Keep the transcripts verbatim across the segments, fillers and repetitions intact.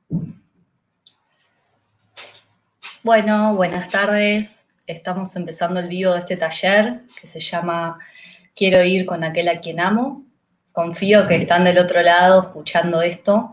Bueno, buenas tardes. Estamos empezando el vivo de este taller que se llama Quiero ir con aquel a quien amo. Confío que están del otro lado escuchando esto.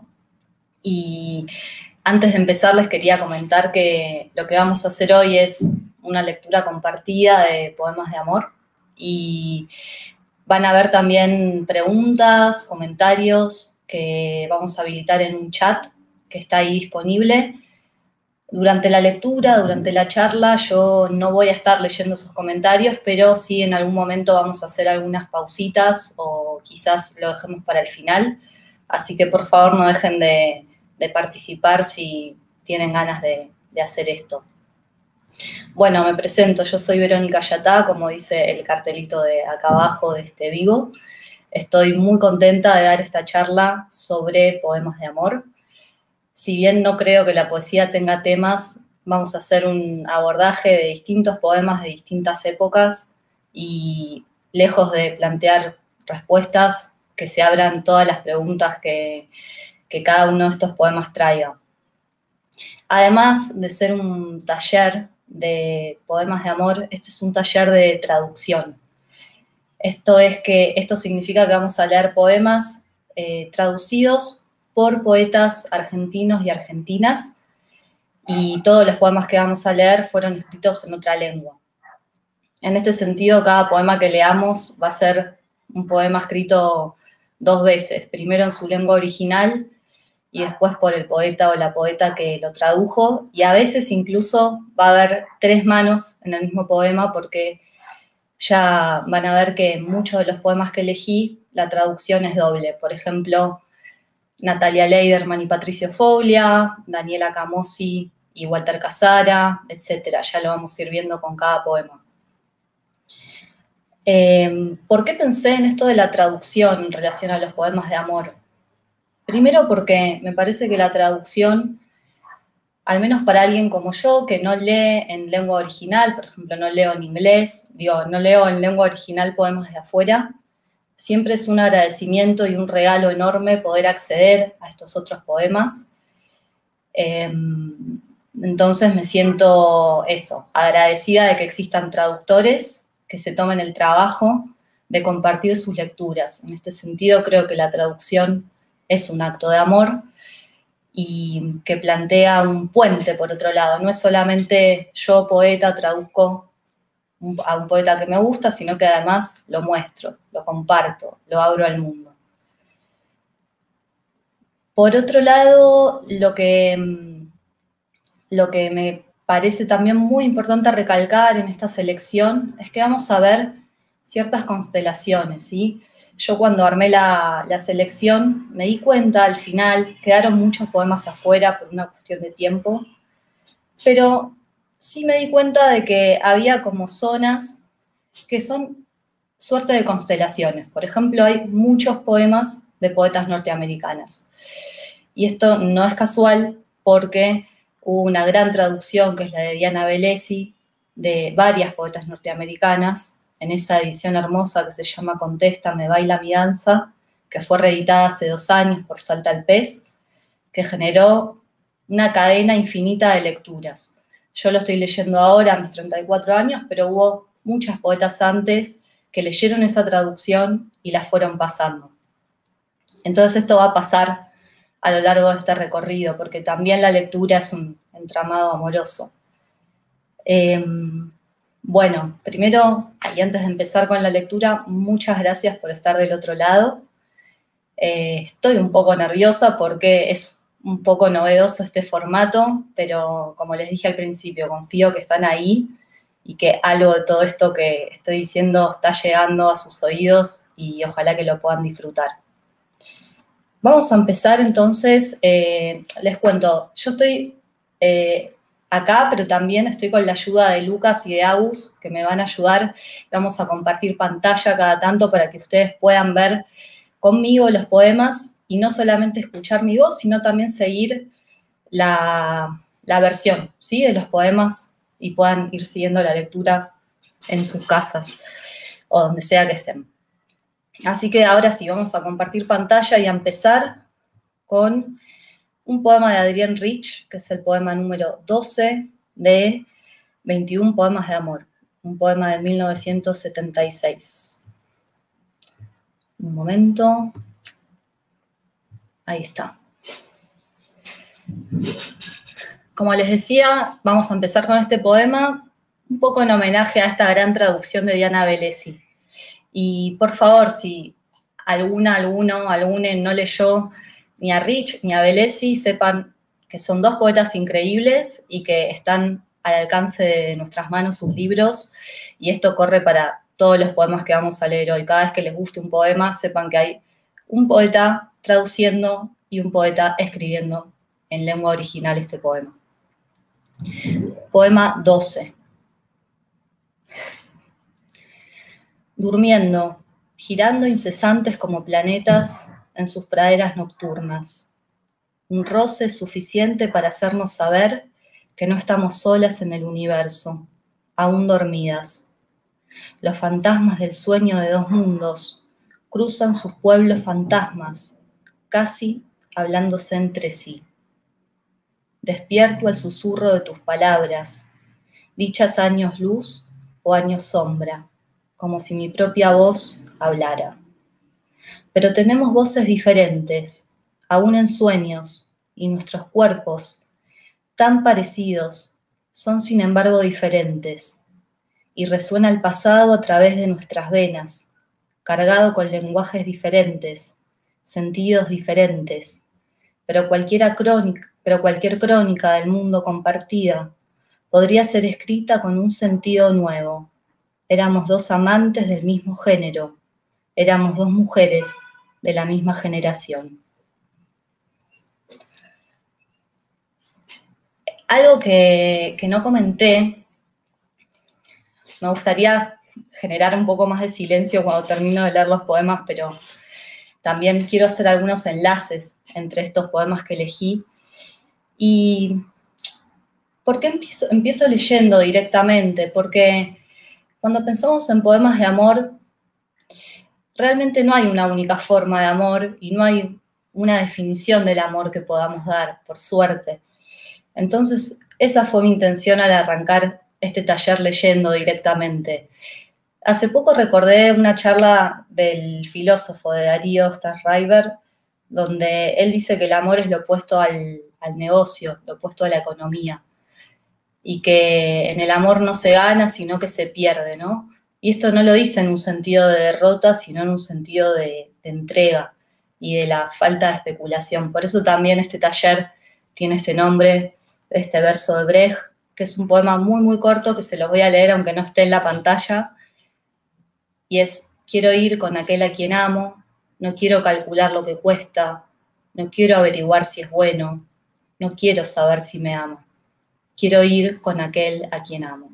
Y antes de empezar les quería comentar que lo que vamos a hacer hoy es una lectura compartida de poemas de amor. Y van a haber también preguntas, comentarios que vamos a habilitar en un chat que está ahí disponible. Durante la lectura, durante la charla, yo no voy a estar leyendo esos comentarios, pero sí en algún momento vamos a hacer algunas pausitas o quizás lo dejemos para el final. Así que por favor no dejen de, de participar si tienen ganas de, de hacer esto. Bueno, me presento, yo soy Verónica Yatá, como dice el cartelito de acá abajo de este vivo. Estoy muy contenta de dar esta charla sobre poemas de amor. Si bien no creo que la poesía tenga temas, vamos a hacer un abordaje de distintos poemas de distintas épocas y lejos de plantear respuestas, que se abran todas las preguntas que, que cada uno de estos poemas traiga. Además de ser un taller de poemas de amor, este es un taller de traducción. Esto es que, esto significa que vamos a leer poemas eh, traducidos por poetas argentinos y argentinas, y todos los poemas que vamos a leer fueron escritos en otra lengua. En este sentido, cada poema que leamos va a ser un poema escrito dos veces, primero en su lengua original y después por el poeta o la poeta que lo tradujo, y a veces incluso va a haber tres manos en el mismo poema, porque ya van a ver que en muchos de los poemas que elegí la traducción es doble. Por ejemplo, Natalia Leiderman y Patricio Foglia, Daniela Camossi y Walter Casara, etcétera. Ya lo vamos a ir viendo con cada poema. Eh, ¿Por qué pensé en esto de la traducción en relación a los poemas de amor? Primero porque me parece que la traducción, al menos para alguien como yo, que no lee en lengua original, por ejemplo, no leo en inglés, digo, no leo en lengua original poemas de afuera, siempre es un agradecimiento y un regalo enorme poder acceder a estos otros poemas. Eh, entonces me siento eso, agradecida de que existan traductores que se tomen el trabajo de compartir sus lecturas. En este sentido, creo que la traducción es un acto de amor y que plantea un puente, por otro lado. No es solamente yo, poeta, traduzco a un poeta que me gusta, sino que además lo muestro, lo comparto, lo abro al mundo. Por otro lado, lo que, lo que me parece también muy importante recalcar en esta selección es que vamos a ver ciertas constelaciones, ¿sí? Yo cuando armé la, la selección me di cuenta al final, quedaron muchos poemas afuera por una cuestión de tiempo, pero sí me di cuenta de que había como zonas que son suerte de constelaciones. Por ejemplo, hay muchos poemas de poetas norteamericanas. Y esto no es casual porque hubo una gran traducción, que es la de Diana Velesi, de varias poetas norteamericanas, en esa edición hermosa que se llama Contéstame, baila mi danza, que fue reeditada hace dos años por Salta al Pez, que generó una cadena infinita de lecturas. Yo lo estoy leyendo ahora a mis treinta y cuatro años, pero hubo muchas poetas antes que leyeron esa traducción y la fueron pasando. Entonces esto va a pasar a lo largo de este recorrido, porque también la lectura es un entramado amoroso. Eh, bueno, primero, y antes de empezar con la lectura, muchas gracias por estar del otro lado. Eh, estoy un poco nerviosa porque es un poco novedoso este formato, pero como les dije al principio, confío que están ahí y que algo de todo esto que estoy diciendo está llegando a sus oídos y ojalá que lo puedan disfrutar. Vamos a empezar entonces, eh, les cuento, yo estoy eh, acá, pero también estoy con la ayuda de Lucas y de Agus, que me van a ayudar. Vamos a compartir pantalla cada tanto para que ustedes puedan ver conmigo los poemas y no solamente escuchar mi voz, sino también seguir la, la versión, ¿sí?, de los poemas y puedan ir siguiendo la lectura en sus casas o donde sea que estén. Así que ahora sí, vamos a compartir pantalla y a empezar con un poema de Adrienne Rich, que es el poema número doce de veintiún poemas de amor, un poema de mil novecientos setenta y seis. Un momento. Ahí está. Como les decía, vamos a empezar con este poema, un poco en homenaje a esta gran traducción de Diana Velesi. Y por favor, si alguna, alguno, alguno no leyó ni a Rich ni a Velesi, sepan que son dos poetas increíbles y que están al alcance de nuestras manos sus libros, y esto corre para todos los poemas que vamos a leer hoy. Cada vez que les guste un poema, sepan que hay un poeta traduciendo y un poeta escribiendo en lengua original este poema. Poema doce. Durmiendo, girando incesantes como planetas en sus praderas nocturnas. Un roce suficiente para hacernos saber que no estamos solas en el universo, aún dormidas. Los fantasmas del sueño de dos mundos cruzan sus pueblos fantasmas, casi hablándose entre sí. Despierto el susurro de tus palabras, dichas años luz o años sombra, como si mi propia voz hablara. Pero tenemos voces diferentes, aún en sueños, y nuestros cuerpos, tan parecidos, son sin embargo diferentes, y resuena el pasado a través de nuestras venas, cargado con lenguajes diferentes, sentidos diferentes, pero cualquier crónica, pero cualquier crónica del mundo compartida podría ser escrita con un sentido nuevo. Éramos dos amantes del mismo género, éramos dos mujeres de la misma generación. Algo que, que no comenté, me gustaría generar un poco más de silencio cuando termino de leer los poemas, pero también quiero hacer algunos enlaces entre estos poemas que elegí. ¿Y por qué empiezo, empiezo leyendo directamente? Porque cuando pensamos en poemas de amor, realmente no hay una única forma de amor y no hay una definición del amor que podamos dar, por suerte. Entonces, esa fue mi intención al arrancar este taller leyendo directamente. Hace poco recordé una charla del filósofo de Darío Stassriver, donde él dice que el amor es lo opuesto al, al negocio, lo opuesto a la economía, y que en el amor no se gana, sino que se pierde, ¿no? Y esto no lo dice en un sentido de derrota, sino en un sentido de, de entrega y de la falta de especulación. Por eso también este taller tiene este nombre, este verso de Brecht, que es un poema muy, muy corto, que se los voy a leer aunque no esté en la pantalla, y es: quiero ir con aquel a quien amo, no quiero calcular lo que cuesta, no quiero averiguar si es bueno, no quiero saber si me ama, quiero ir con aquel a quien amo.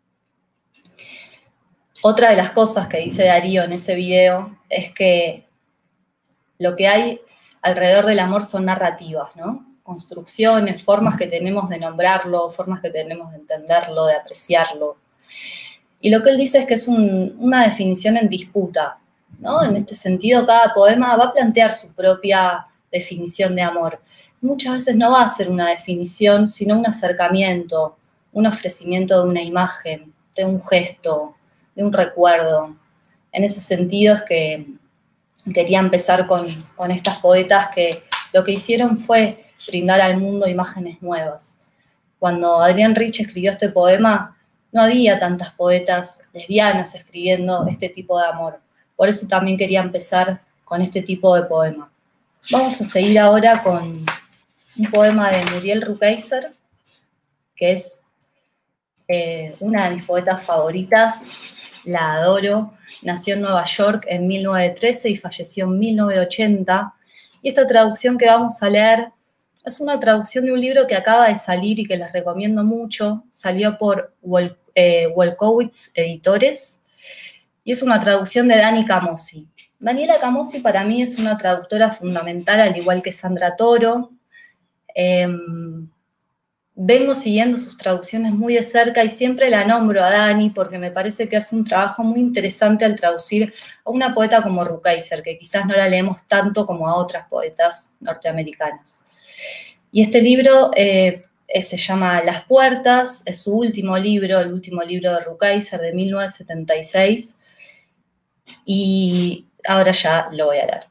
Otra de las cosas que dice Darío en ese video es que lo que hay alrededor del amor son narrativas, ¿no? Construcciones, formas que tenemos de nombrarlo, formas que tenemos de entenderlo, de apreciarlo. Y lo que él dice es que es un, una definición en disputa, ¿no? En este sentido, cada poema va a plantear su propia definición de amor. Muchas veces no va a ser una definición, sino un acercamiento, un ofrecimiento de una imagen, de un gesto, de un recuerdo. En ese sentido es que quería empezar con, con estas poetas que lo que hicieron fue brindar al mundo imágenes nuevas. Cuando Adrienne Rich escribió este poema, no había tantas poetas lesbianas escribiendo este tipo de amor. Por eso también quería empezar con este tipo de poema. Vamos a seguir ahora con un poema de Muriel Rukeyser, que es eh, una de mis poetas favoritas. La adoro. Nació en Nueva York en mil novecientos trece y falleció en mil novecientos ochenta. Y esta traducción que vamos a leer es una traducción de un libro que acaba de salir y que les recomiendo mucho. Salió por Wol eh, Wolkowitz Editores y es una traducción de Dani Camossi. Daniela Camossi para mí es una traductora fundamental, al igual que Sandra Toro. Eh, vengo siguiendo sus traducciones muy de cerca y siempre la nombro a Dani porque me parece que hace un trabajo muy interesante al traducir a una poeta como Rukeyser, que quizás no la leemos tanto como a otras poetas norteamericanas. Y este libro eh, eh, se llama Las Puertas, es su último libro, el último libro de Rukeyser de mil novecientos setenta y seis, y ahora ya lo voy a leer.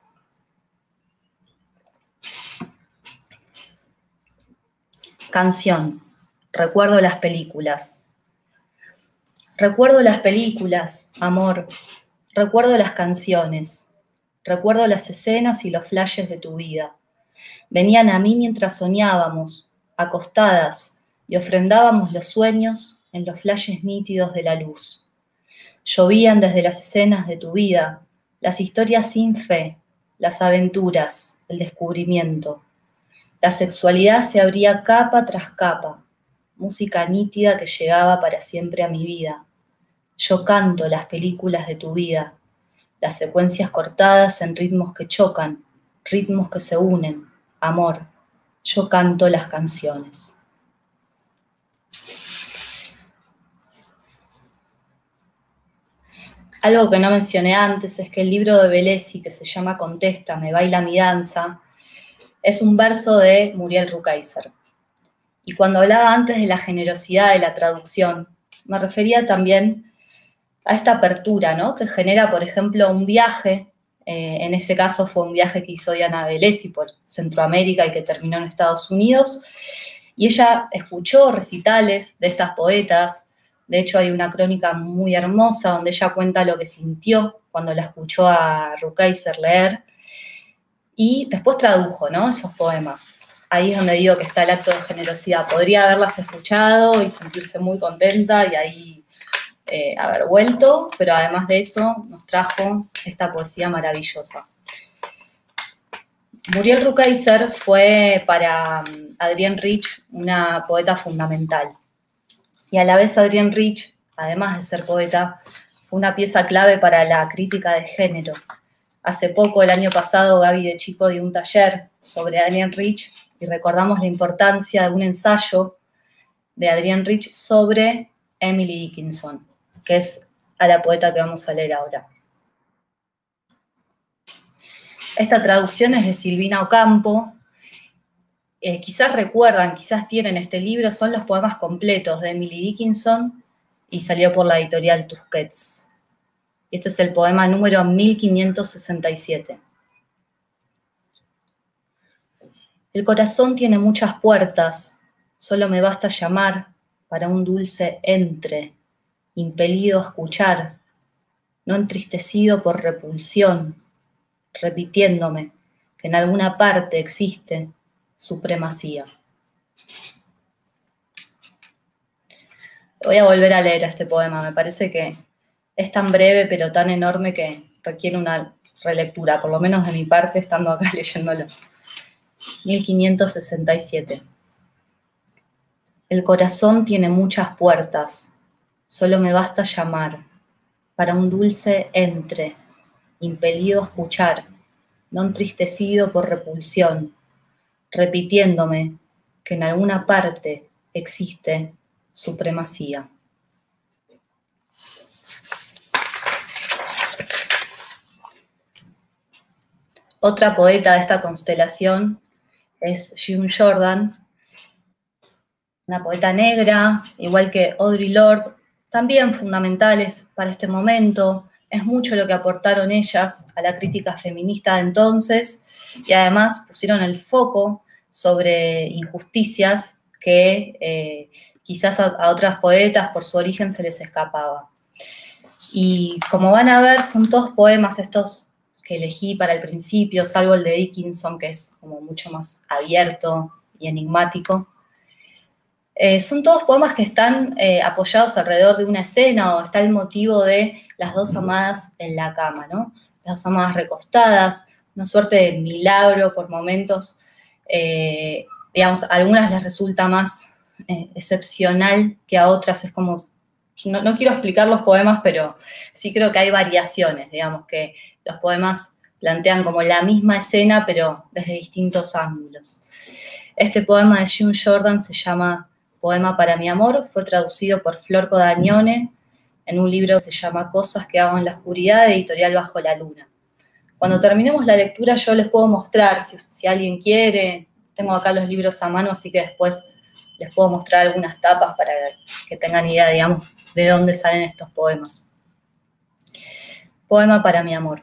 Canción. Recuerdo las películas. Recuerdo las películas, amor. Recuerdo las canciones. Recuerdo las escenas y los flashes de tu vida. Venían a mí mientras soñábamos, acostadas, y ofrendábamos los sueños en los flashes nítidos de la luz. Llovían desde las escenas de tu vida, las historias sin fe, las aventuras, el descubrimiento. La sexualidad se abría capa tras capa, música nítida que llegaba para siempre a mi vida. Yo canto las películas de tu vida, las secuencias cortadas en ritmos que chocan, ritmos que se unen. Amor, yo canto las canciones. Algo que no mencioné antes es que el libro de Bellesi, que se llama Contéstame, baila mi danza, es un verso de Muriel Rukeyser. Y cuando hablaba antes de la generosidad de la traducción, me refería también a esta apertura, ¿no? Que genera, por ejemplo, un viaje. Eh, en ese caso fue un viaje que hizo Diana Bellesi por Centroamérica y que terminó en Estados Unidos. Y ella escuchó recitales de estas poetas. De hecho, hay una crónica muy hermosa donde ella cuenta lo que sintió cuando la escuchó a Rukeyser leer. Y después tradujo, ¿no? Esos poemas. Ahí es donde digo que está el acto de generosidad. Podría haberlas escuchado y sentirse muy contenta y ahí eh, haber vuelto, pero además de eso nos trajo esta poesía maravillosa. Muriel Rukeyser fue para Adrienne Rich una poeta fundamental. Y a la vez Adrienne Rich, además de ser poeta, fue una pieza clave para la crítica de género. Hace poco, el año pasado, Gaby de Chico dio un taller sobre Adrienne Rich y recordamos la importancia de un ensayo de Adrienne Rich sobre Emily Dickinson, que es a la poeta que vamos a leer ahora. Esta traducción es de Silvina Ocampo. Eh, quizás recuerdan, quizás tienen este libro, son los poemas completos de Emily Dickinson y salió por la editorial Tusquets. Este es el poema número mil quinientos sesenta y siete. El corazón tiene muchas puertas, solo me basta llamar para un dulce entre, impelido a escuchar, no entristecido por repulsión, repitiéndome que en alguna parte existe supremacía. Voy a volver a leer este poema, me parece que es tan breve pero tan enorme que requiere una relectura, por lo menos de mi parte, estando acá leyéndolo. mil quinientos sesenta y siete. El corazón tiene muchas puertas, solo me basta llamar para un dulce entre, impelido a escuchar, no entristecido por repulsión, repitiéndome que en alguna parte existe supremacía. Otra poeta de esta constelación es June Jordan, una poeta negra, igual que Audre Lorde, también fundamentales para este momento. Es mucho lo que aportaron ellas a la crítica feminista de entonces y además pusieron el foco sobre injusticias que eh, quizás a, a otras poetas por su origen se les escapaba. Y como van a ver, son todos poemas estos que elegí para el principio, salvo el de Dickinson, que es como mucho más abierto y enigmático. Eh, son todos poemas que están eh, apoyados alrededor de una escena o está el motivo de las dos amadas en la cama, ¿no? Las dos amadas recostadas, una suerte de milagro por momentos. Eh, digamos, a algunas les resulta más eh, excepcional que a otras. Es como, no, no quiero explicar los poemas, pero sí creo que hay variaciones, digamos, que los poemas plantean como la misma escena, pero desde distintos ángulos. Este poema de June Jordan se llama Poema para mi amor, fue traducido por Flor Codagnone en un libro que se llama Cosas que hago en la oscuridad, de Editorial Bajo la Luna. Cuando terminemos la lectura yo les puedo mostrar, si, si alguien quiere, tengo acá los libros a mano, así que después les puedo mostrar algunas tapas para que tengan idea, digamos, de dónde salen estos poemas. Poema para mi amor.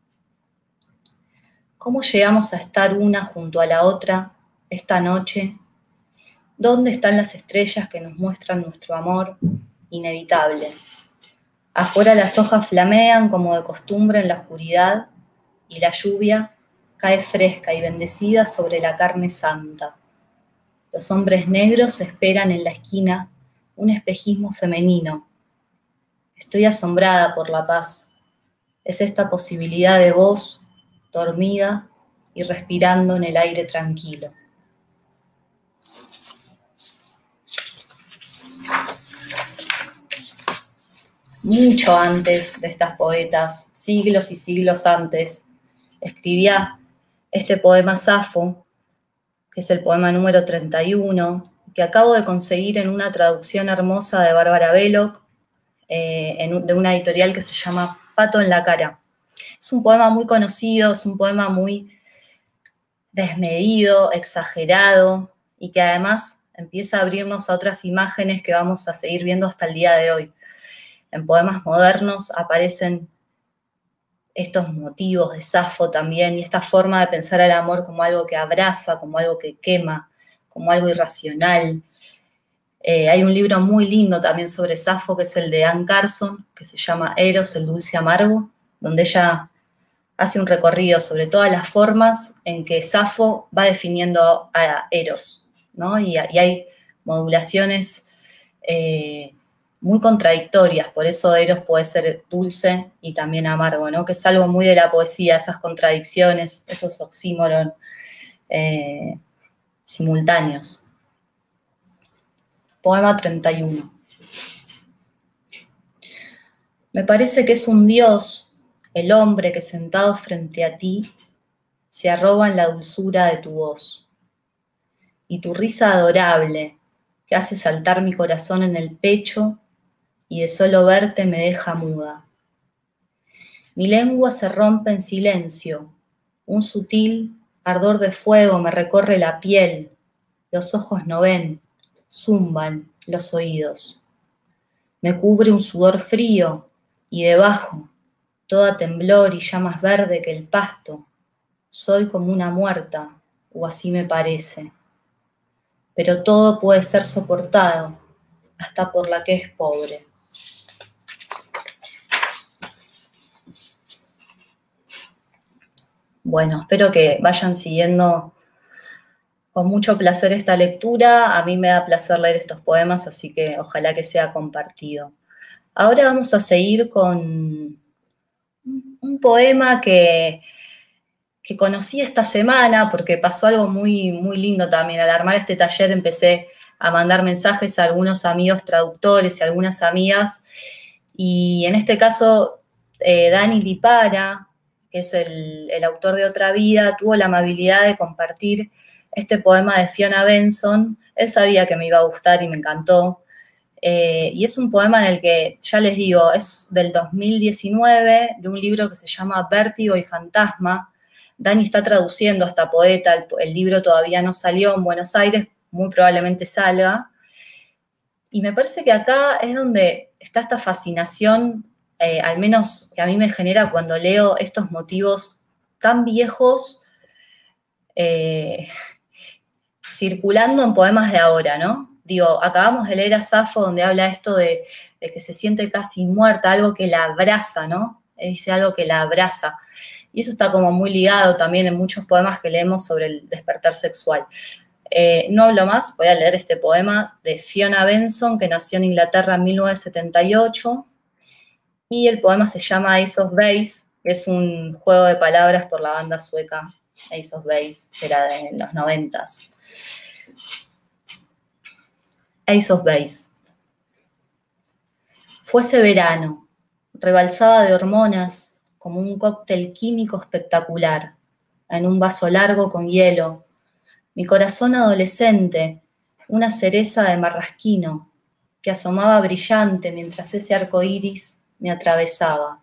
¿Cómo llegamos a estar una junto a la otra esta noche? ¿Dónde están las estrellas que nos muestran nuestro amor inevitable? Afuera las hojas flamean como de costumbre en la oscuridad y la lluvia cae fresca y bendecida sobre la carne santa. Los hombres negros esperan en la esquina un espejismo femenino. Estoy asombrada por la paz. Es esta posibilidad de voz dormida y respirando en el aire tranquilo. Mucho antes de estas poetas, siglos y siglos antes, escribía este poema Safo, que es el poema número treinta y uno, que acabo de conseguir en una traducción hermosa de Bárbara Belloc, eh, en, de una editorial que se llama Pato en la cara. Es un poema muy conocido, es un poema muy desmedido, exagerado, y que además empieza a abrirnos a otras imágenes que vamos a seguir viendo hasta el día de hoy. En poemas modernos aparecen estos motivos de Safo también, y esta forma de pensar al amor como algo que abraza, como algo que quema, como algo irracional. Eh, hay un libro muy lindo también sobre Safo, que es el de Anne Carson, que se llama Eros, el dulce amargo, donde ella hace un recorrido sobre todas las formas en que Safo va definiendo a Eros, ¿no? Y, y hay modulaciones eh, muy contradictorias, por eso Eros puede ser dulce y también amargo, ¿no? Que es algo muy de la poesía, esas contradicciones, esos oxímoron eh, simultáneos. Poema treinta y uno. Me parece que es un dios, el hombre que sentado frente a ti se arroba en la dulzura de tu voz. Y tu risa adorable, que hace saltar mi corazón en el pecho y de solo verte me deja muda. Mi lengua se rompe en silencio, un sutil ardor de fuego me recorre la piel, los ojos no ven, zumban los oídos. Me cubre un sudor frío y debajo, toda temblor y ya más verde que el pasto, soy como una muerta, o así me parece. Pero todo puede ser soportado, hasta por la que es pobre. Bueno, espero que vayan siguiendo con mucho placer esta lectura. A mí me da placer leer estos poemas, así que ojalá que sea compartido. Ahora vamos a seguir con un poema que, que conocí esta semana, porque pasó algo muy, muy lindo también. Al armar este taller empecé a mandar mensajes a algunos amigos traductores y algunas amigas, y en este caso eh, Dani Lipara, que es el, el autor de Otra Vida, tuvo la amabilidad de compartir este poema de Fiona Benson. Él sabía que me iba a gustar y me encantó. Eh, y es un poema en el que, ya les digo, es del dos mil diecinueve, de un libro que se llama Vértigo y Fantasma. Dani está traduciendo a esta poeta, el, el libro todavía no salió en Buenos Aires, muy probablemente salga. Y me parece que acá es donde está esta fascinación, eh, al menos que a mí me genera cuando leo estos motivos tan viejos, eh, circulando en poemas de ahora, ¿no? Digo, acabamos de leer a Safo donde habla esto de, de que se siente casi muerta, algo que la abraza, ¿no? Dice algo que la abraza. Y eso está como muy ligado también en muchos poemas que leemos sobre el despertar sexual. Eh, no hablo más, voy a leer este poema de Fiona Benson, que nació en Inglaterra en mil novecientos setenta y ocho, y el poema se llama Ace of Base, que es un juego de palabras por la banda sueca Ace of Base, que era de los noventas. Ace of Base. Fuese verano, rebalsaba de hormonas como un cóctel químico espectacular, en un vaso largo con hielo. Mi corazón adolescente, una cereza de marrasquino, que asomaba brillante mientras ese arco iris me atravesaba,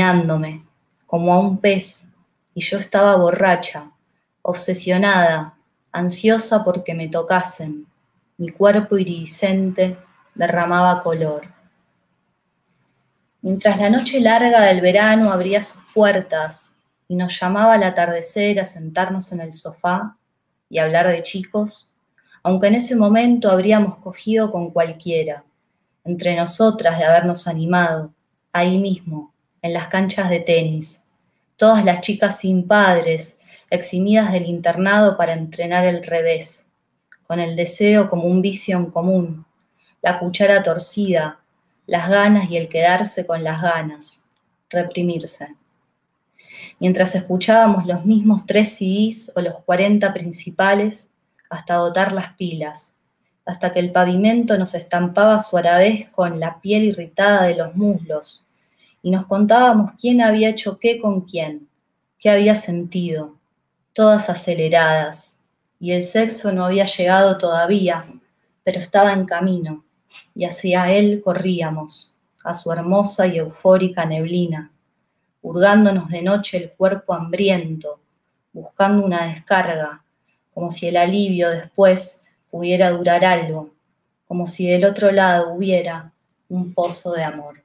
iluminándome, como a un pez, y yo estaba borracha, obsesionada, ansiosa porque me tocasen, mi cuerpo iridiscente derramaba color. Mientras la noche larga del verano abría sus puertas y nos llamaba al atardecer a sentarnos en el sofá y hablar de chicos, aunque en ese momento habríamos cogido con cualquiera, entre nosotras de habernos animado, ahí mismo, en las canchas de tenis, todas las chicas sin padres, eximidas del internado para entrenar el revés, con el deseo como un vicio en común, la cuchara torcida, las ganas y el quedarse con las ganas, reprimirse. Mientras escuchábamos los mismos tres C Ds o los cuarenta principales hasta agotar las pilas, hasta que el pavimento nos estampaba su arabesco con la piel irritada de los muslos, y nos contábamos quién había hecho qué con quién, qué había sentido, todas aceleradas, y el sexo no había llegado todavía, pero estaba en camino, y hacia él corríamos, a su hermosa y eufórica neblina, hurgándonos de noche el cuerpo hambriento, buscando una descarga, como si el alivio después pudiera durar algo, como si del otro lado hubiera un pozo de amor.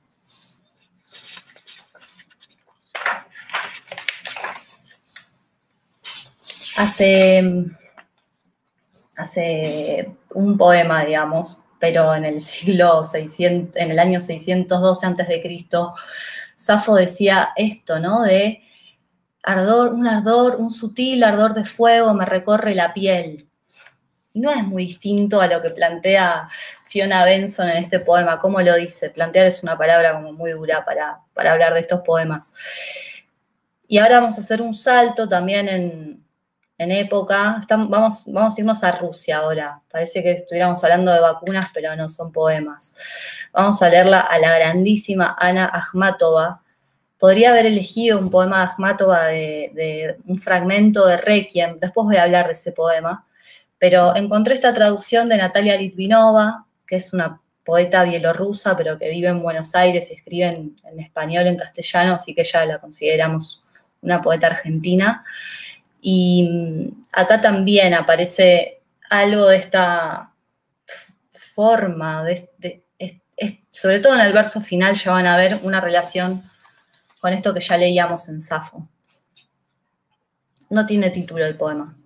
Hace, hace un poema, digamos, pero en el siglo seiscientos, en el año seiscientos doce antes de Cristo, Safo decía esto, ¿no? De ardor, un ardor, un sutil ardor de fuego me recorre la piel. Y no es muy distinto a lo que plantea Fiona Benson en este poema. ¿Cómo lo dice? Plantear es una palabra como muy dura para, para hablar de estos poemas. Y ahora vamos a hacer un salto también en, en época. Estamos, vamos, vamos a irnos a Rusia ahora. Parece que estuviéramos hablando de vacunas, pero no, son poemas. Vamos a leerla a la grandísima Ana Akhmatova. Podría haber elegido un poema de Akhmatova, de, de un fragmento de Requiem. Después voy a hablar de ese poema. Pero encontré esta traducción de Natalia Litvinova, que es una poeta bielorrusa, pero que vive en Buenos Aires y escribe en, en español, en castellano, así que ya la consideramos una poeta argentina. Y acá también aparece algo de esta forma, de, de, de, de, sobre todo en el verso final ya van a ver una relación con esto que ya leíamos en Safo. No tiene título el poema.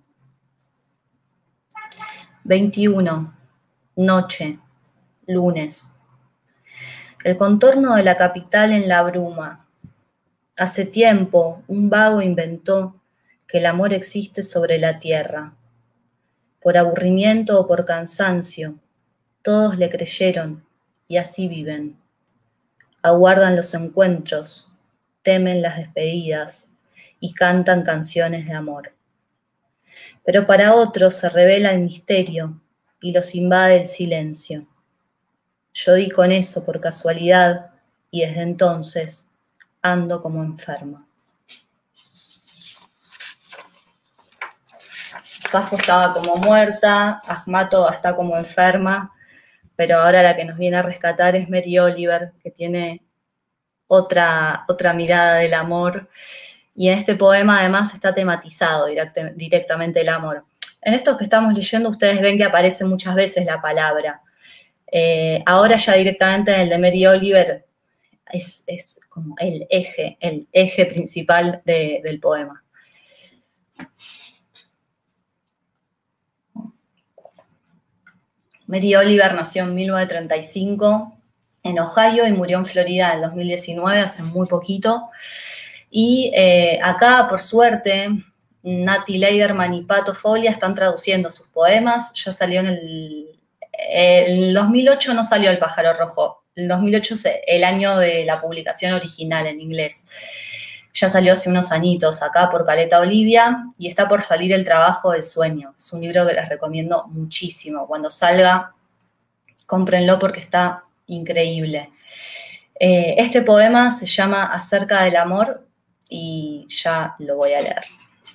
veintiuno. Noche. Lunes. El contorno de la capital en la bruma. Hace tiempo un vago inventó que el amor existe sobre la tierra. Por aburrimiento o por cansancio, todos le creyeron y así viven. Aguardan los encuentros, temen las despedidas y cantan canciones de amor. Pero para otros se revela el misterio y los invade el silencio. Yo di con eso por casualidad y desde entonces ando como enferma. Safo estaba como muerta, Akhmatova está como enferma, pero ahora la que nos viene a rescatar es Mary Oliver, que tiene otra, otra mirada del amor, y en este poema además está tematizado direct- directamente el amor. En estos que estamos leyendo ustedes ven que aparece muchas veces la palabra. Eh, ahora ya directamente en el de Mary Oliver es, es como el eje, el eje principal de, del poema. Mary Oliver nació en mil novecientos treinta y cinco en Ohio y murió en Florida en dos mil diecinueve, hace muy poquito. Y eh, acá, por suerte, Nati Leiderman y Pato Foglia están traduciendo sus poemas. Ya salió en el... En el dos mil ocho no salió El pájaro rojo. El dos mil ocho es el año de la publicación original en inglés. Ya salió hace unos añitos acá por Caleta Olivia y está por salir El trabajo del sueño. Es un libro que les recomiendo muchísimo. Cuando salga, cómprenlo porque está increíble. Eh, este poema se llama Acerca del amor y ya lo voy a leer.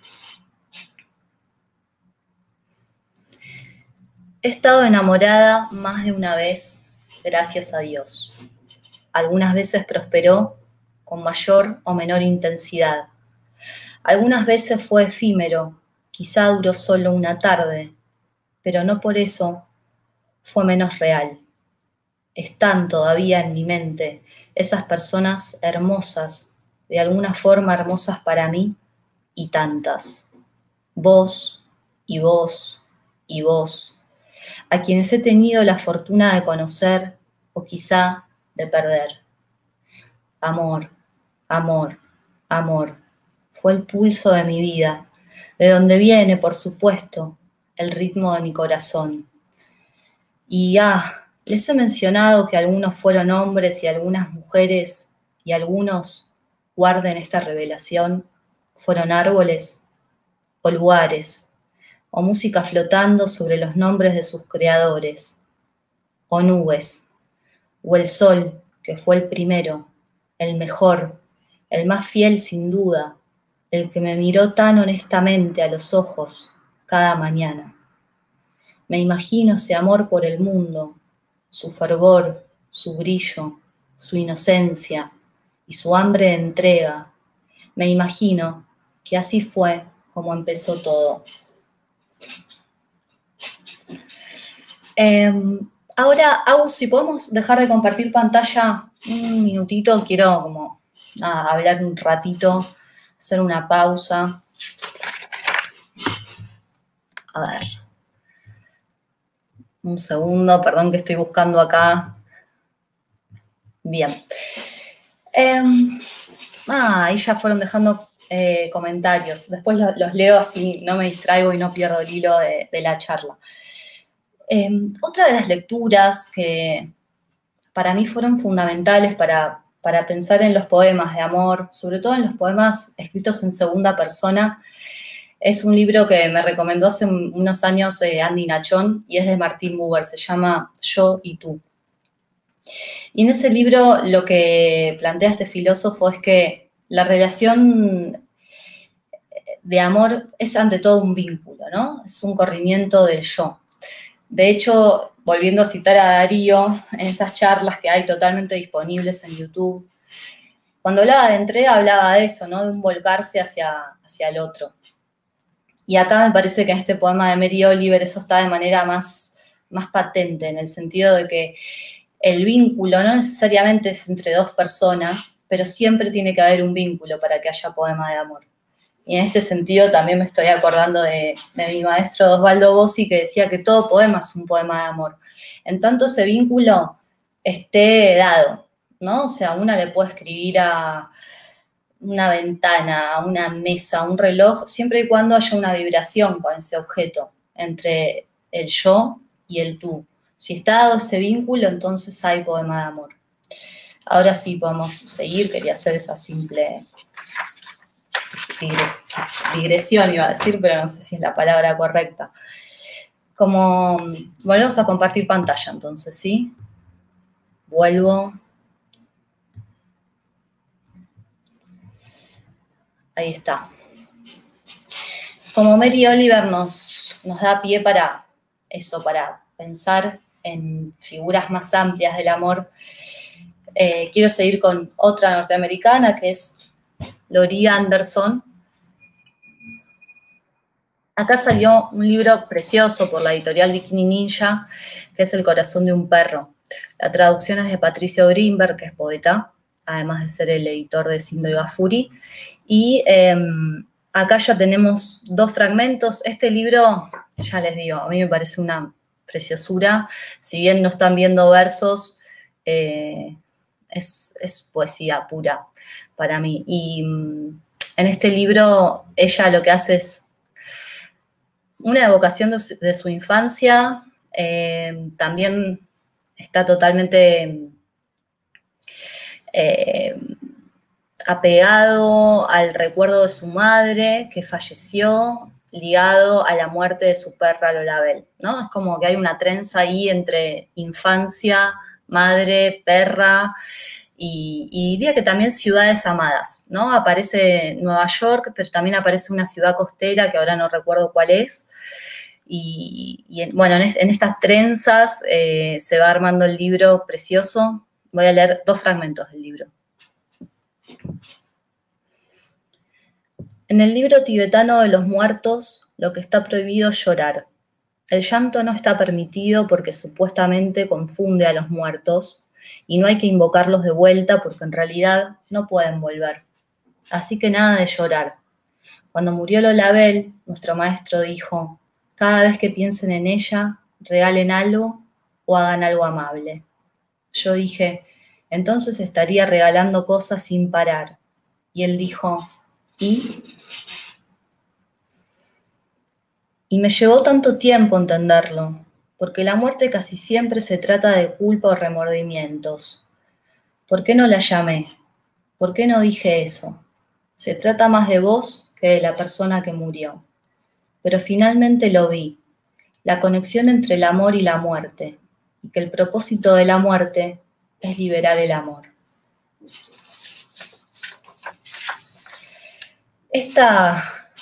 He estado enamorada más de una vez, gracias a Dios. Algunas veces prosperó con mayor o menor intensidad. Algunas veces fue efímero, Quizá duró solo una tarde, pero no por eso fue menos real. Están todavía en mi mente esas personas hermosas, de alguna forma hermosas para mí, y tantas. Vos, y vos, y vos, a quienes he tenido la fortuna de conocer, o quizá de perder. Amor, amor, amor, fue el pulso de mi vida, de donde viene, por supuesto, el ritmo de mi corazón. Y ah, les he mencionado que algunos fueron hombres y algunas mujeres, y algunos, guarden esta revelación, fueron árboles o lugares, o música flotando sobre los nombres de sus creadores, o nubes, o el sol, que fue el primero, el mejor, el más fiel sin duda, el que me miró tan honestamente a los ojos cada mañana. Me imagino ese amor por el mundo, su fervor, su brillo, su inocencia y su hambre de entrega. Me imagino que así fue como empezó todo. Eh, ahora, Agus, si podemos dejar de compartir pantalla un minutito, quiero como nada, hablar un ratito, hacer una pausa. A ver. Un segundo, perdón que estoy buscando acá. Bien. Eh, ah, ahí ya fueron dejando eh, comentarios. Después los, los leo así, no me distraigo y no pierdo el hilo de, de la charla. Eh, otra de las lecturas que para mí fueron fundamentales para, para pensar en los poemas de amor, sobre todo en los poemas escritos en segunda persona, es un libro que me recomendó hace unos años eh, Andy Nachón y es de Martin Buber, se llama Yo y tú. Y en ese libro lo que plantea este filósofo es que la relación de amor es ante todo un vínculo, ¿no? Es un corrimiento del yo. De hecho, volviendo a citar a Darío, en esas charlas que hay totalmente disponibles en YouTube, cuando hablaba de entrega hablaba de eso, ¿no? De un volcarse hacia, hacia el otro. Y acá me parece que en este poema de Mary Oliver eso está de manera más, más patente, en el sentido de que el vínculo no necesariamente es entre dos personas, pero siempre tiene que haber un vínculo para que haya poema de amor. Y en este sentido también me estoy acordando de, de mi maestro Osvaldo Bossi, que decía que todo poema es un poema de amor. En tanto ese vínculo esté dado, ¿no? O sea, una le puede escribir a una ventana, a una mesa, a un reloj, siempre y cuando haya una vibración con ese objeto entre el yo y el tú. Si está dado ese vínculo, entonces hay poema de amor. Ahora sí podemos seguir, quería hacer esa simple digres, digresión, iba a decir, pero no sé si es la palabra correcta. Como volvemos a compartir pantalla, entonces, ¿sí? Vuelvo. Ahí está. Como Mary Oliver nos, nos da pie para eso, para pensar en figuras más amplias del amor, eh, quiero seguir con otra norteamericana que es Laurie Anderson. Acá salió un libro precioso por la editorial Bikini Ninja, que es El corazón de un perro. La traducción es de Patricio Greenberg, que es poeta, además de ser el editor de Sindo y Gafuri. Y eh, acá ya tenemos dos fragmentos. Este libro, ya les digo, a mí me parece una preciosura. Si bien no están viendo versos, eh, es, es poesía pura para mí. Y um, en este libro ella lo que hace es una evocación de su, de su infancia, eh, también está totalmente eh, apegado al recuerdo de su madre que falleció, ligado a la muerte de su perra Lolabel, ¿no? Es como que hay una trenza ahí entre infancia, madre, perra, y, y diría que también ciudades amadas, ¿no? Aparece Nueva York, pero también aparece una ciudad costera que ahora no recuerdo cuál es. Y, y en, bueno, en, es, en estas trenzas eh, se va armando el libro precioso. Voy a leer dos fragmentos del libro. En el libro tibetano de los muertos, lo que está prohibido es llorar. El llanto no está permitido porque supuestamente confunde a los muertos y no hay que invocarlos de vuelta porque en realidad no pueden volver. Así que nada de llorar. Cuando murió Lola Bell, nuestro maestro dijo, cada vez que piensen en ella, regalen algo o hagan algo amable. Yo dije, entonces estaría regalando cosas sin parar. Y él dijo, ¿y? Y me llevó tanto tiempo entenderlo, porque la muerte casi siempre se trata de culpa o remordimientos. ¿Por qué no la llamé? ¿Por qué no dije eso? Se trata más de vos que de la persona que murió. Pero finalmente lo vi, la conexión entre el amor y la muerte, y que el propósito de la muerte es liberar el amor. Esta...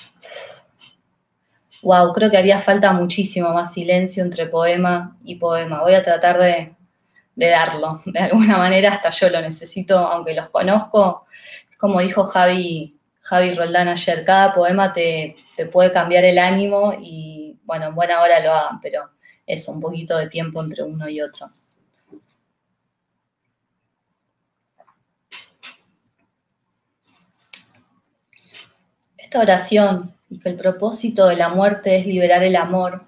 Wow, creo que haría falta muchísimo más silencio entre poema y poema. Voy a tratar de, de darlo. De alguna manera hasta yo lo necesito, aunque los conozco. Como dijo Javi, Javi Roldán ayer, cada poema te, te puede cambiar el ánimo y, bueno, en buena hora lo hagan, pero es un poquito de tiempo entre uno y otro. Esta oración, y que el propósito de la muerte es liberar el amor,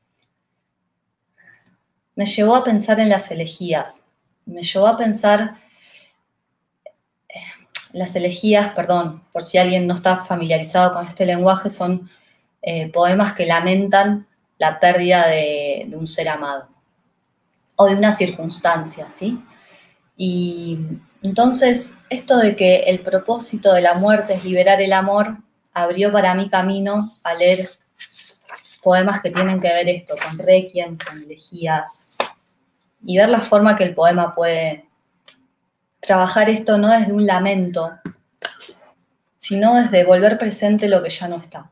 me llevó a pensar en las elegías. Me llevó a pensar... Las elegías, perdón, por si alguien no está familiarizado con este lenguaje, son eh, poemas que lamentan la pérdida de, de un ser amado o de una circunstancia, ¿sí? Y entonces, esto de que el propósito de la muerte es liberar el amor, abrió para mí camino a leer poemas que tienen que ver esto, con requiem, con elegías, y ver la forma que el poema puede trabajar esto no desde un lamento, sino desde volver presente lo que ya no está.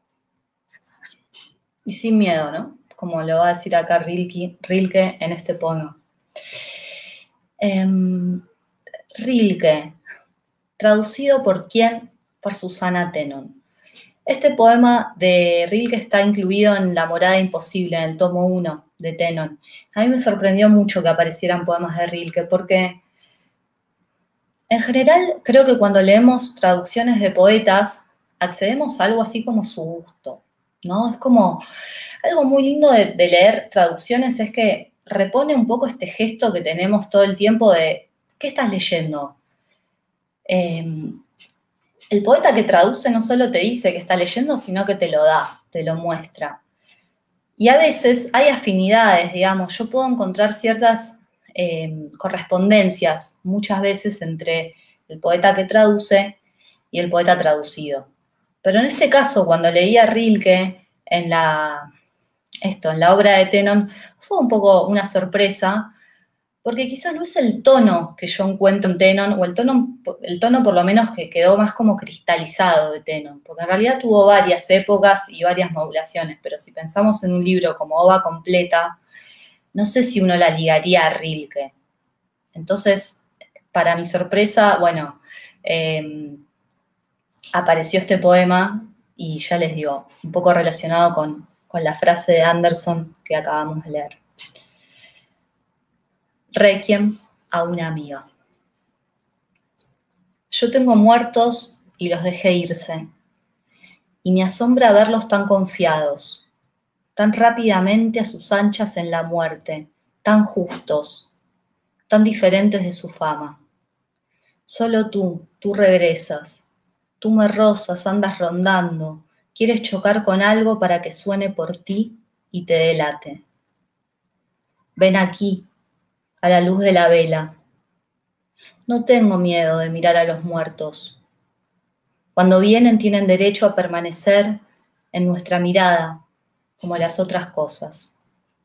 Y sin miedo, ¿no? Como lo va a decir acá Rilke, Rilke en este poema. Eh, Rilke, traducido por quién? Por Susana Tenon. Este poema de Rilke está incluido en La morada imposible, en el tomo uno de Tenon. A mí me sorprendió mucho que aparecieran poemas de Rilke, porque en general creo que cuando leemos traducciones de poetas, accedemos a algo así como su gusto, ¿no? Es como, algo muy lindo de, de leer traducciones es que repone un poco este gesto que tenemos todo el tiempo de, ¿qué estás leyendo? Eh, el poeta que traduce no solo te dice que está leyendo, sino que te lo da, te lo muestra. Y a veces hay afinidades, digamos, yo puedo encontrar ciertas eh, correspondencias muchas veces entre el poeta que traduce y el poeta traducido. Pero en este caso, cuando leí a Rilke en la, esto, en la obra de Tenon, fue un poco una sorpresa, porque quizás no es el tono que yo encuentro en Tenon, o el tono, el tono por lo menos que quedó más como cristalizado de Tenon, porque en realidad tuvo varias épocas y varias modulaciones, pero si pensamos en un libro como Ova Completa, no sé si uno la ligaría a Rilke. Entonces, para mi sorpresa, bueno, eh, apareció este poema y ya les digo, un poco relacionado con, con la frase de Anderson que acabamos de leer. Requiem a una amiga. Yo tengo muertos y los dejé irse, y me asombra verlos tan confiados, tan rápidamente a sus anchas en la muerte, tan justos, tan diferentes de su fama. Solo tú, tú regresas, tú me rozas, andas rondando, quieres chocar con algo para que suene por ti y te delate. Ven aquí, a la luz de la vela. No tengo miedo de mirar a los muertos. Cuando vienen tienen derecho a permanecer en nuestra mirada, como las otras cosas.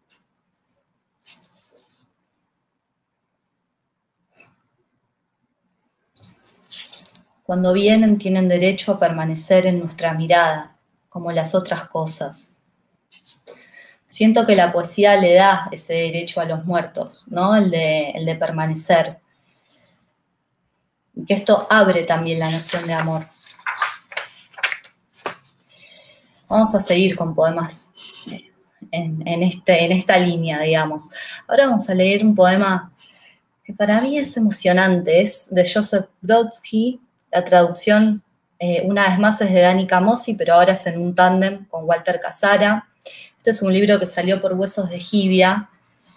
Cuando vienen tienen derecho a permanecer en nuestra mirada, como las otras cosas. Siento que la poesía le da ese derecho a los muertos, ¿no? El de, el de permanecer. Y que esto abre también la noción de amor. Vamos a seguir con poemas en, en, este, en esta línea, digamos. Ahora vamos a leer un poema que para mí es emocionante, es de Joseph Brodsky, la traducción eh, una vez más es de Dani Camossi, pero ahora es en un tándem con Walter Casara. Este es un libro que salió por Huesos de Jibia.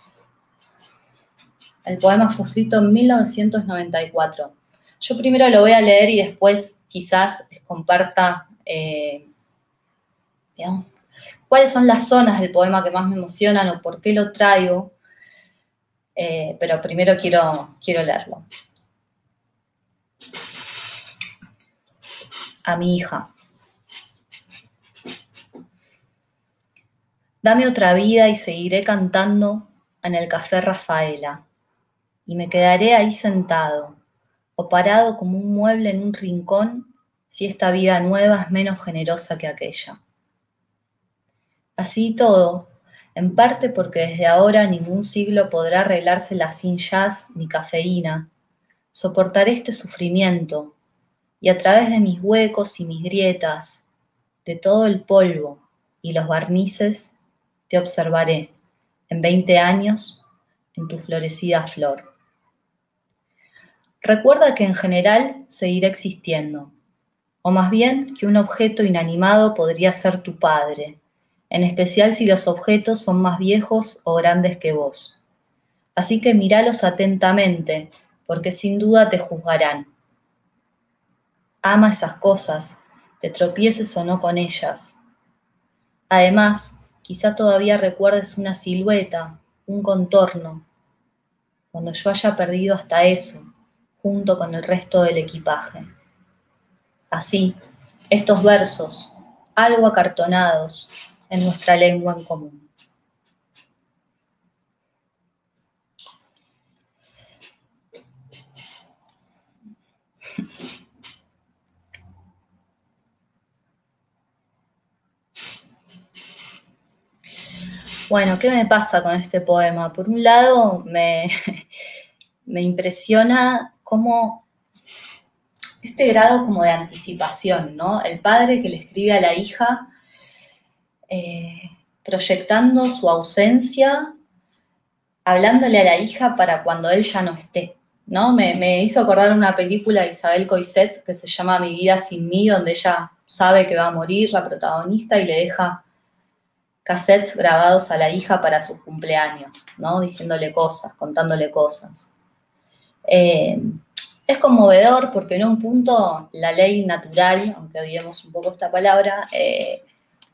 El poema fue escrito en mil novecientos noventa y cuatro. Yo primero lo voy a leer y después quizás les comparta, eh, digamos, cuáles son las zonas del poema que más me emocionan o por qué lo traigo. Eh, pero primero quiero, quiero leerlo. A mi hija. Dame otra vida y seguiré cantando en el Café Rafaela, y me quedaré ahí sentado, o parado como un mueble en un rincón, si esta vida nueva es menos generosa que aquella. Así todo, en parte porque desde ahora ningún siglo podrá arreglársela sin jazz ni cafeína, soportaré este sufrimiento, y a través de mis huecos y mis grietas, de todo el polvo y los barnices, te observaré en veinte años en tu florecida flor. Recuerda que en general seguirá existiendo, o más bien que un objeto inanimado podría ser tu padre, en especial si los objetos son más viejos o grandes que vos. Así que míralos atentamente, porque sin duda te juzgarán. Ama esas cosas, te tropieces o no con ellas. Además, quizá todavía recuerdes una silueta, un contorno, cuando yo haya perdido hasta eso, junto con el resto del equipaje. Así, estos versos, algo acartonados, en nuestra lengua en común. Bueno, ¿qué me pasa con este poema? Por un lado, me, me impresiona cómo este grado como de anticipación, ¿no? El padre que le escribe a la hija eh, proyectando su ausencia, hablándole a la hija para cuando él ya no esté, ¿no? Me, me hizo acordar una película de Isabel Coixet que se llama Mi vida sin mí, donde ella sabe que va a morir, la protagonista, y le deja cassettes grabados a la hija para sus cumpleaños, ¿no? Diciéndole cosas, contándole cosas. Eh, es conmovedor porque en un punto la ley natural, aunque odiemos un poco esta palabra, eh,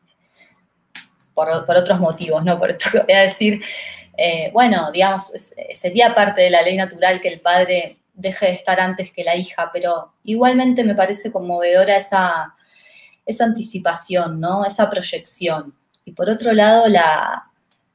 por, por otros motivos, ¿no? Por esto que voy a decir, eh, bueno, digamos, es, sería parte de la ley natural que el padre deje de estar antes que la hija, pero igualmente me parece conmovedora esa, esa anticipación, ¿no? Esa proyección. Y por otro lado, la,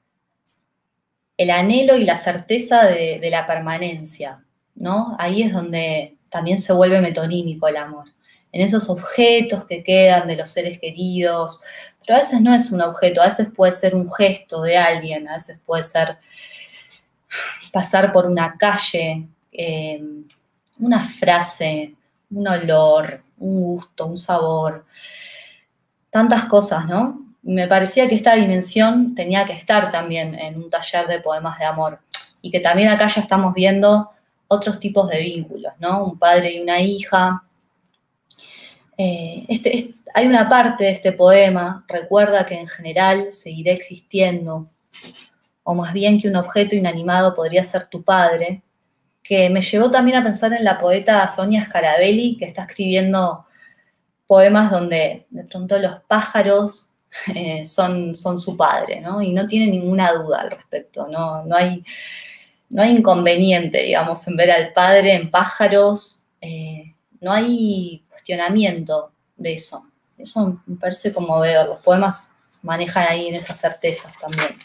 el anhelo y la certeza de, de la permanencia, ¿no? Ahí es donde también se vuelve metonímico el amor. En esos objetos que quedan de los seres queridos, pero a veces no es un objeto, a veces puede ser un gesto de alguien, a veces puede ser pasar por una calle, eh, una frase, un olor, un gusto, un sabor, tantas cosas, ¿no? Me parecía que esta dimensión tenía que estar también en un taller de poemas de amor y que también acá ya estamos viendo otros tipos de vínculos, ¿no? Un padre y una hija. Eh, este, este, hay una parte de este poema, recuerda que en general seguirá existiendo, o más bien que un objeto inanimado podría ser tu padre, que me llevó también a pensar en la poeta Sonia Scarabelli, que está escribiendo poemas donde de pronto los pájaros eh, son, son su padre, ¿no? Y no tiene ninguna duda al respecto, no, no, hay, no hay inconveniente, digamos, en ver al padre en pájaros, eh, no hay cuestionamiento de eso. Eso me parece conmovedor, los poemas manejan ahí en esas certezas también.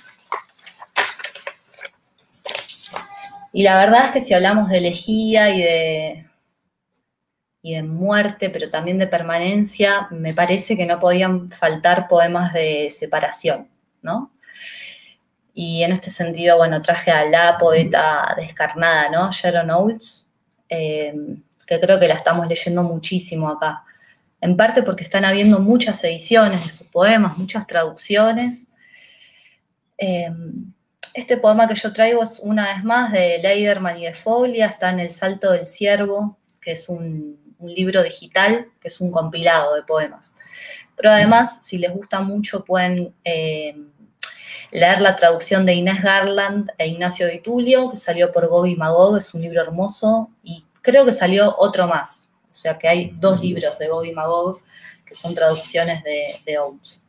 Y la verdad es que si hablamos de elegía y de, y de muerte, pero también de permanencia, me parece que no podían faltar poemas de separación, ¿no? Y en este sentido, bueno, traje a la poeta descarnada, ¿no? Sharon Olds, eh, que creo que la estamos leyendo muchísimo acá. en parte porque están habiendo muchas ediciones de sus poemas, muchas traducciones. Eh, este poema que yo traigo es una vez más de Leiderman y de Foglia, está en El Salto del Ciervo, que es un, un libro digital, que es un compilado de poemas. Pero además, si les gusta mucho, pueden eh, leer la traducción de Inés Garland e Ignacio Di Tullio, que salió por Gog y Magog, es un libro hermoso, y creo que salió otro más, o sea que hay dos libros de Gog y Magog, que son traducciones de, de Oates.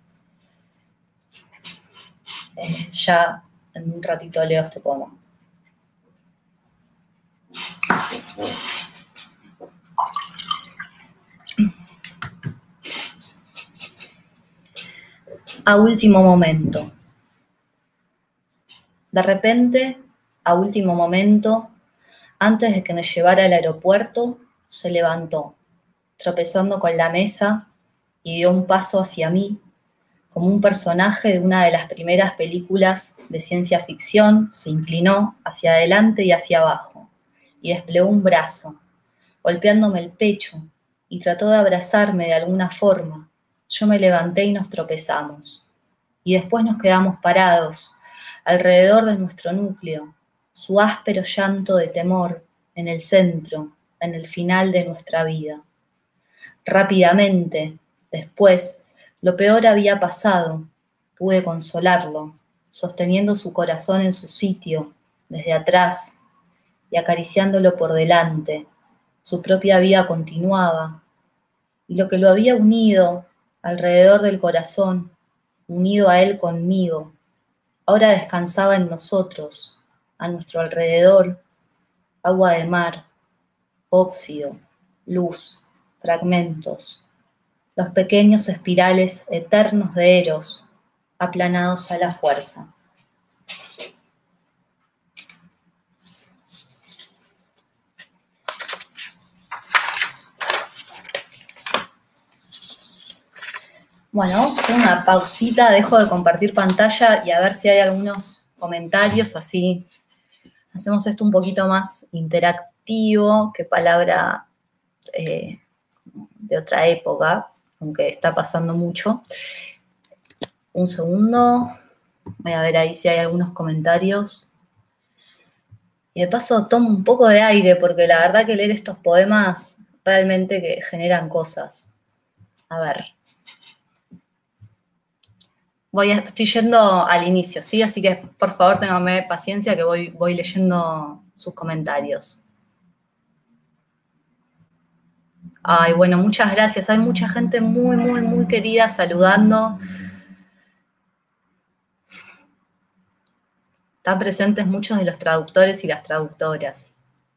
Eh, ya en un ratito leo este poema. A último momento. De repente, a último momento, antes de que me llevara al aeropuerto, se levantó, tropezando con la mesa, y dio un paso hacia mí, como un personaje de una de las primeras películas de ciencia ficción, se inclinó hacia adelante y hacia abajo, y desplegó un brazo, golpeándome el pecho, y trató de abrazarme de alguna forma. Yo me levanté y nos tropezamos, y después nos quedamos parados, alrededor de nuestro núcleo, su áspero llanto de temor, en el centro, en el final de nuestra vida. Rápidamente, después, lo peor había pasado. Pude consolarlo, sosteniendo su corazón en su sitio, desde atrás, y acariciándolo por delante. Su propia vida continuaba, y lo que lo había unido alrededor del corazón, unido a él conmigo, ahora descansaba en nosotros, a nuestro alrededor, agua de mar, óxido, luz, fragmentos, los pequeños espirales eternos de Eros, aplanados a la fuerza. Bueno, vamos a hacer una pausita, dejo de compartir pantalla y a ver si hay algunos comentarios, así hacemos esto un poquito más interactivo, que palabra eh, de otra época, aunque está pasando mucho. Un segundo, voy a ver ahí si hay algunos comentarios. Y de paso tomo un poco de aire, porque la verdad que leer estos poemas realmente que generan cosas. A ver. Voy a, estoy yendo al inicio, ¿sí? Así que por favor ténganme paciencia que voy, voy leyendo sus comentarios. Ay, bueno, muchas gracias. Hay mucha gente muy, muy, muy querida saludando. Están presentes muchos de los traductores y las traductoras.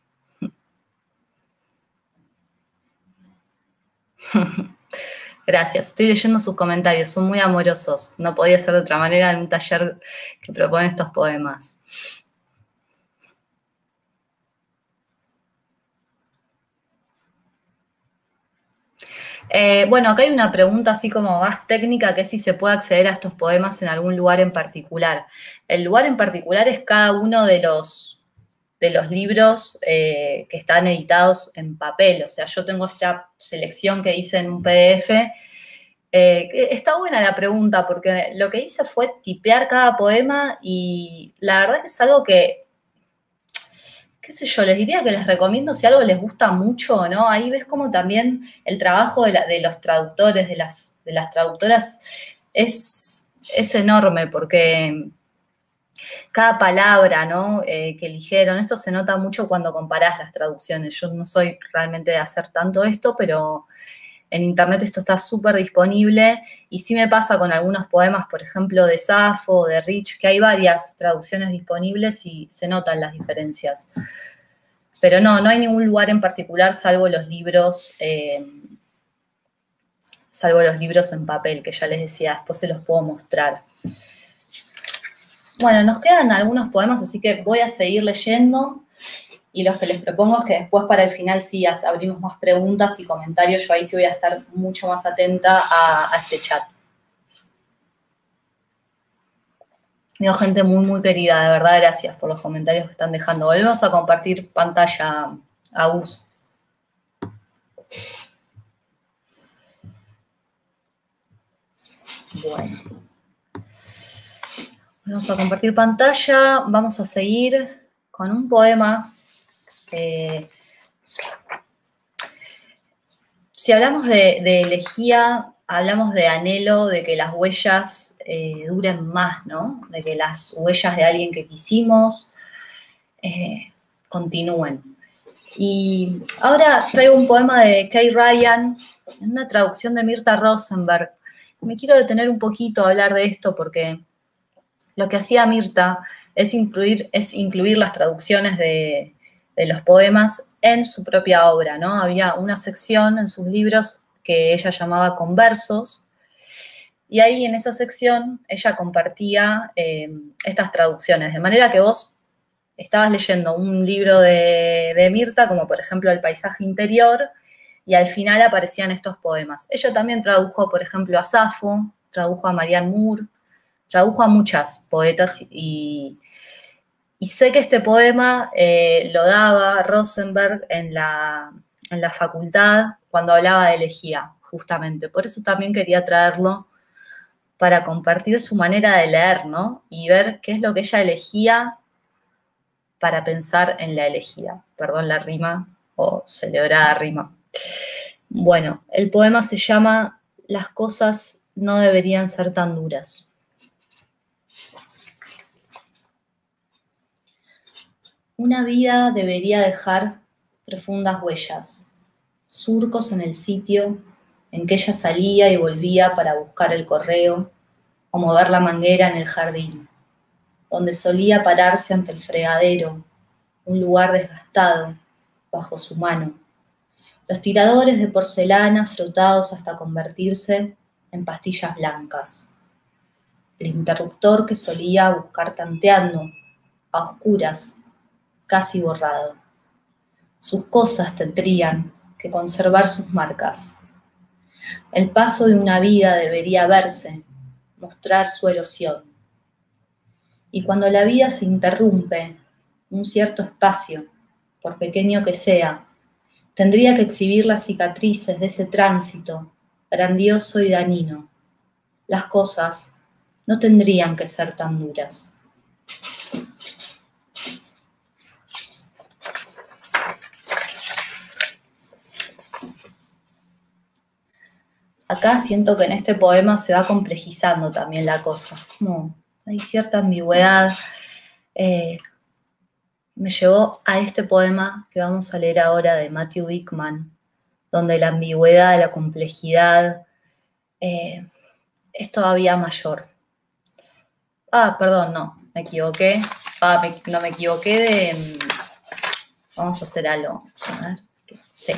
Gracias, estoy leyendo sus comentarios, son muy amorosos. No podía ser de otra manera en un taller que propone estos poemas. Eh, bueno, acá hay una pregunta así como más técnica, que es si se puede acceder a estos poemas en algún lugar en particular. El lugar en particular es cada uno de los, de los libros eh, que están editados en papel. O sea, yo tengo esta selección que hice en un P D F. Eh, está buena la pregunta, porque lo que hice fue tipear cada poema y la verdad que es algo que, qué sé yo, les diría que les recomiendo si algo les gusta mucho, ¿no? Ahí ves como también el trabajo de, la, de los traductores, de las, de las traductoras, es, es enorme, porque cada palabra, ¿no? Eh, que eligieron, esto se nota mucho cuando comparás las traducciones. Yo no soy realmente de hacer tanto esto, pero en internet esto está súper disponible y sí me pasa con algunos poemas, por ejemplo, de Safo, de Rich, que hay varias traducciones disponibles y se notan las diferencias. Pero no, no hay ningún lugar en particular salvo los libros, eh, salvo los libros en papel, que ya les decía, después se los puedo mostrar. Bueno, nos quedan algunos poemas, así que voy a seguir leyendo. Y los que les propongo es que después para el final sí abrimos más preguntas y comentarios. Yo ahí sí voy a estar mucho más atenta a, a este chat. Veo gente muy, muy querida, de verdad, gracias por los comentarios que están dejando. Volvemos a compartir pantalla, Agus. Bueno. Vamos a compartir pantalla. Vamos a seguir con un poema. Eh, si hablamos de, de elegía, hablamos de anhelo, de que las huellas eh, duren más, ¿no? De que las huellas de alguien que quisimos eh, continúen. Y ahora traigo un poema de Kay Ryan, en una traducción de Mirta Rosenberg. Me quiero detener un poquito a hablar de esto porque lo que hacía Mirta es incluir, es incluir las traducciones de, de los poemas en su propia obra, ¿no? Había una sección en sus libros que ella llamaba Conversos, y ahí en esa sección ella compartía eh, estas traducciones, de manera que vos estabas leyendo un libro de, de Mirta, como por ejemplo El paisaje interior, y al final aparecían estos poemas. Ella también tradujo, por ejemplo, a Safo, tradujo a Marianne Moore, tradujo a muchas poetas y, y sé que este poema eh, lo daba Rosenberg en la, en la facultad cuando hablaba de elegía, justamente. Por eso también quería traerlo para compartir su manera de leer, ¿no? Y ver qué es lo que ella elegía para pensar en la elegida. Perdón la rima o celebrada rima. Bueno, el poema se llama Las cosas no deberían ser tan duras. Una vida debería dejar profundas huellas, surcos en el sitio en que ella salía y volvía para buscar el correo o mover la manguera en el jardín, donde solía pararse ante el fregadero, un lugar desgastado bajo su mano. Los tiradores de porcelana frotados hasta convertirse en pastillas blancas. El interruptor que solía buscar tanteando, a oscuras, casi borrado. Sus cosas tendrían que conservar sus marcas. El paso de una vida debería verse, mostrar su erosión. Y cuando la vida se interrumpe, un cierto espacio, por pequeño que sea, tendría que exhibir las cicatrices de ese tránsito grandioso y dañino. Las cosas no tendrían que ser tan duras. Acá siento que en este poema se va complejizando también la cosa. Como hay cierta ambigüedad. Eh, me llevó a este poema que vamos a leer ahora de Matthew Dickman, donde la ambigüedad, la complejidad eh, es todavía mayor. Ah, perdón, no, me equivoqué. Ah, me, no me equivoqué de... Vamos a hacer algo. A ver, sí.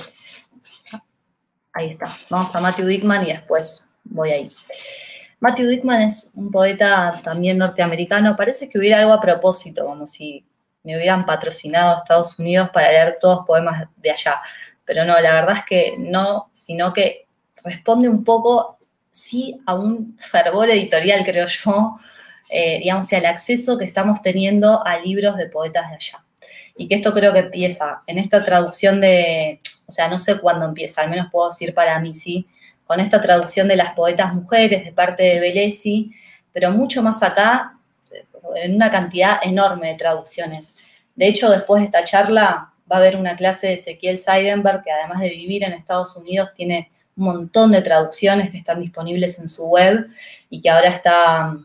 Ahí está. Vamos a Matthew Dickman y después voy ahí. Matthew Dickman es un poeta también norteamericano. Parece que hubiera algo a propósito, como si me hubieran patrocinado a Estados Unidos para leer todos poemas de allá. Pero no, la verdad es que no, sino que responde un poco, sí, a un fervor editorial, creo yo, eh, digamos, y al acceso que estamos teniendo a libros de poetas de allá. Y que esto creo que empieza en esta traducción de, o sea, no sé cuándo empieza, al menos puedo decir para mí, sí, con esta traducción de las poetas mujeres de parte de Bellesi, pero mucho más acá, en una cantidad enorme de traducciones. De hecho, después de esta charla va a haber una clase de Ezequiel Seidenberg, que además de vivir en Estados Unidos, tiene un montón de traducciones que están disponibles en su web y que ahora está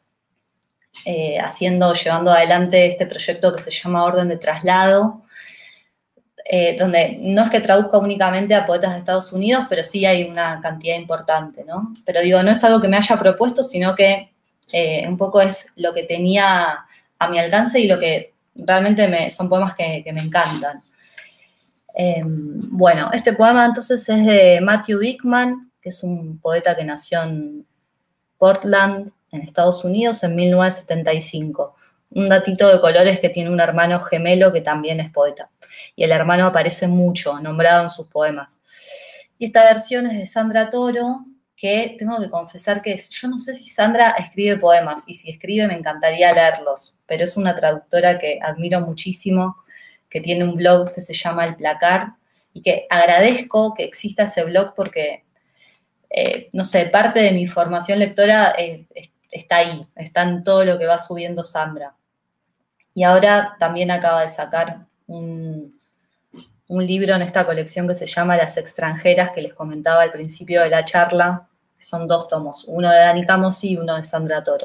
eh, haciendo, llevando adelante este proyecto que se llama Orden de Traslado, Eh, donde no es que traduzca únicamente a poetas de Estados Unidos, pero sí hay una cantidad importante, ¿no? Pero digo, no es algo que me haya propuesto, sino que eh, un poco es lo que tenía a mi alcance y lo que realmente me, son poemas que, que me encantan. Eh, bueno, este poema entonces es de Matthew Dickman, que es un poeta que nació en Portland, en Estados Unidos, en mil novecientos setenta y cinco. Un datito de colores que tiene un hermano gemelo que también es poeta. Y el hermano aparece mucho, nombrado en sus poemas. Y esta versión es de Sandra Toro, que tengo que confesar que es, yo no sé si Sandra escribe poemas, y si escribe me encantaría leerlos, pero es una traductora que admiro muchísimo, que tiene un blog que se llama El Placar, y que agradezco que exista ese blog porque eh, no sé, parte de mi formación lectora eh, está ahí, está en todo lo que va subiendo Sandra. Y ahora también acaba de sacar un, un libro en esta colección que se llama Las extranjeras, que les comentaba al principio de la charla, que son dos tomos, uno de Dani Camossi y uno de Sandra Toro.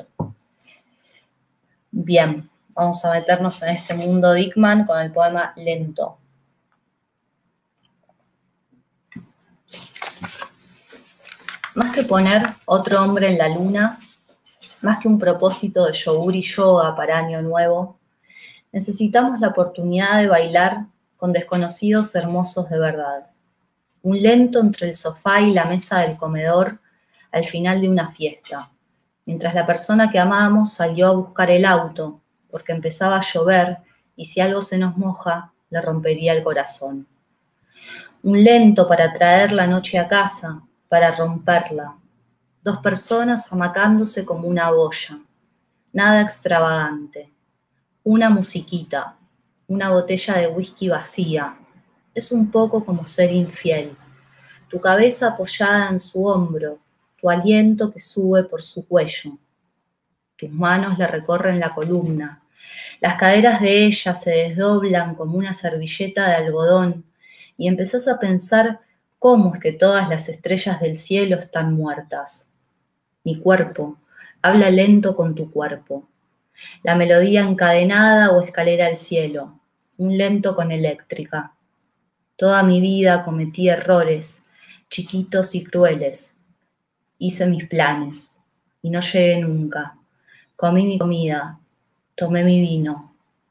Bien, vamos a meternos en este mundo Dickman con el poema Lento. Más que poner otro hombre en la luna, más que un propósito de yogur y yoga para año nuevo, necesitamos la oportunidad de bailar con desconocidos hermosos de verdad. Un lento entre el sofá y la mesa del comedor al final de una fiesta, mientras la persona que amábamos salió a buscar el auto, porque empezaba a llover y si algo se nos moja, le rompería el corazón. Un lento para traer la noche a casa, para romperla. Dos personas amacándose como una boya. Nada extravagante. Una musiquita, una botella de whisky vacía. Es un poco como ser infiel. Tu cabeza apoyada en su hombro, tu aliento que sube por su cuello. Tus manos le recorren la columna. Las caderas de ella se desdoblan como una servilleta de algodón y empezás a pensar cómo es que todas las estrellas del cielo están muertas. Mi cuerpo habla lento con tu cuerpo. La melodía encadenada o escalera al cielo, un lento con eléctrica. Toda mi vida cometí errores, chiquitos y crueles. Hice mis planes y no llegué nunca. Comí mi comida, tomé mi vino.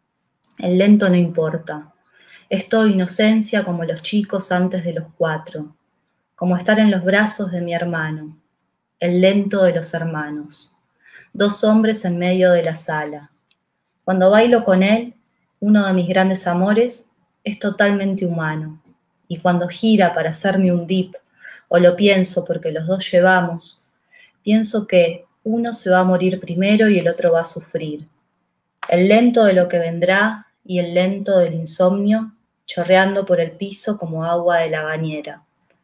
El lento no importa. Es toda inocencia como los chicos antes de los cuatro, como estar en los brazos de mi hermano, el lento de los hermanos. Dos hombres en medio de la sala. Cuando bailo con él, uno de mis grandes amores, es totalmente humano. Y cuando gira para hacerme un dip, o lo pienso porque los dos llevamos, pienso que uno se va a morir primero y el otro va a sufrir. El lento de lo que vendrá y el lento del insomnio, chorreando por el piso como agua de la bañera.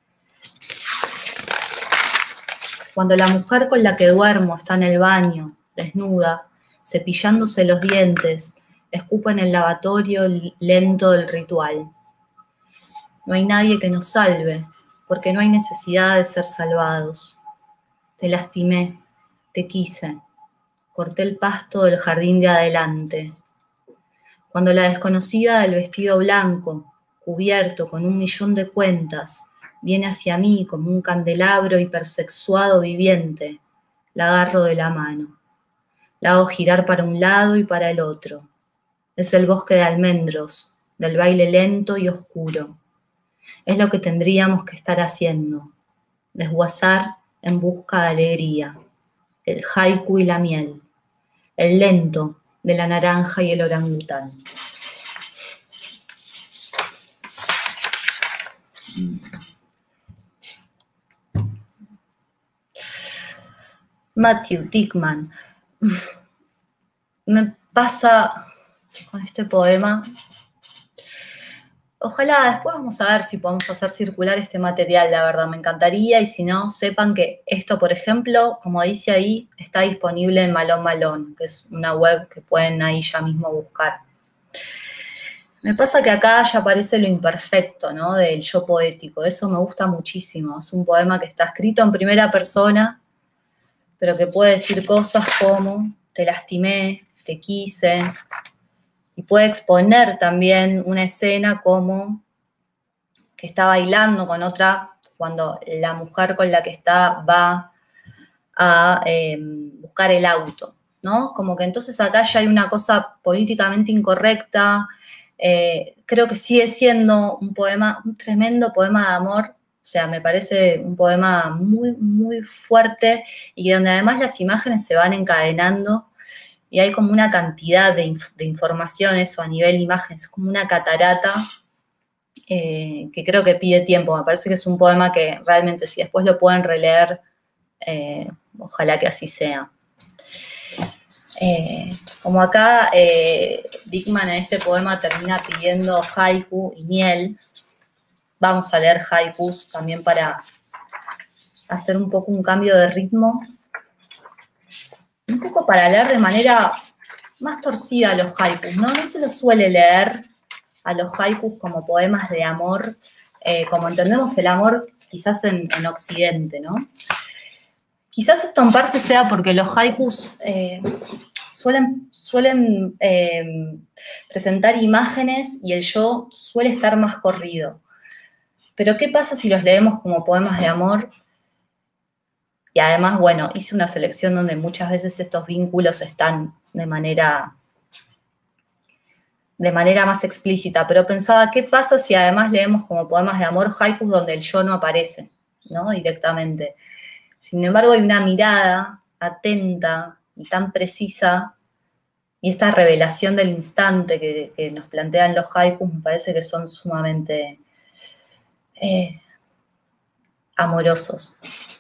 Cuando la mujer con la que duermo está en el baño, desnuda, cepillándose los dientes, escupa en el lavatorio lento del ritual. No hay nadie que nos salve, porque no hay necesidad de ser salvados. Te lastimé, te quise, corté el pasto del jardín de adelante. Cuando la desconocida del vestido blanco, cubierto con un millón de cuentas, viene hacia mí como un candelabro hipersexuado viviente, la agarro de la mano. La hago girar para un lado y para el otro. Es el bosque de almendros, del baile lento y oscuro. Es lo que tendríamos que estar haciendo, desguazar en busca de alegría, el haiku y la miel, el lento de la naranja y el orangután. Matthew Dickman. Me pasa con este poema. Ojalá después vamos a ver si podemos hacer circular este material, la verdad, me encantaría, y si no, sepan que esto, por ejemplo, como dice ahí, está disponible en Malón Malón, que es una web que pueden ahí ya mismo buscar. Me pasa que acá ya aparece lo imperfecto, ¿no?, del yo poético, eso me gusta muchísimo, es un poema que está escrito en primera persona, pero que puede decir cosas como, te lastimé, te quise, y puede exponer también una escena como que está bailando con otra, cuando la mujer con la que está va a eh, buscar el auto, ¿no? Como que entonces acá ya hay una cosa políticamente incorrecta, eh, creo que sigue siendo un poema, un tremendo poema de amor, o sea, me parece un poema muy, muy fuerte y donde además las imágenes se van encadenando y hay como una cantidad de, inf de informaciones o a nivel imágenes, como una catarata eh, que creo que pide tiempo. Me parece que es un poema que realmente si después lo pueden releer, eh, ojalá que así sea. Eh, como acá eh, Dickman en este poema termina pidiendo haiku y miel, vamos a leer haikus también para, hacer un poco un cambio de ritmo, un poco para leer de manera más torcida a los haikus, ¿no? No se los suele leer a los haikus como poemas de amor, eh, como entendemos el amor quizás en, en Occidente, ¿no? Quizás esto en parte sea porque los haikus eh, suelen, suelen eh, presentar imágenes y el yo suele estar más corrido. Pero ¿qué pasa si los leemos como poemas de amor? Y además, bueno, hice una selección donde muchas veces estos vínculos están de manera, de manera más explícita, pero pensaba, ¿qué pasa si además leemos como poemas de amor haikus donde el yo no aparece, ¿no? Directamente. Sin embargo, hay una mirada atenta y tan precisa, y esta revelación del instante que, que nos plantean los haikus me parece que son sumamente eh, amorosos.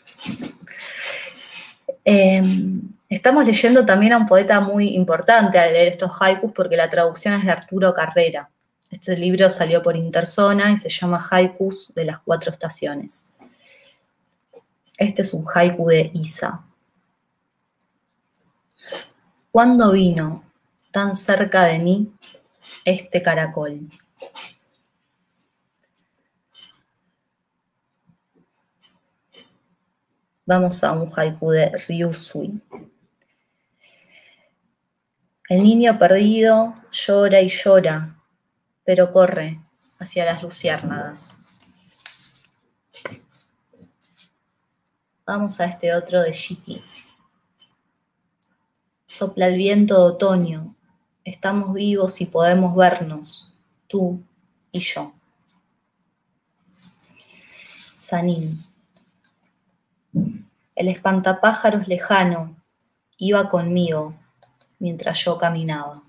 Eh, estamos leyendo también a un poeta muy importante al leer estos haikus porque la traducción es de Arturo Carrera. Este libro salió por Interzona y se llama Haikus de las Cuatro Estaciones. Este es un haiku de Isa. ¿Cuándo vino tan cerca de mí este caracol? Vamos a un haiku de Ryusui. El niño perdido llora y llora, pero corre hacia las luciérnagas. Vamos a este otro de Shiki. Sopla el viento de otoño, estamos vivos y podemos vernos, tú y yo. Sanín. El espantapájaros lejano iba conmigo mientras yo caminaba.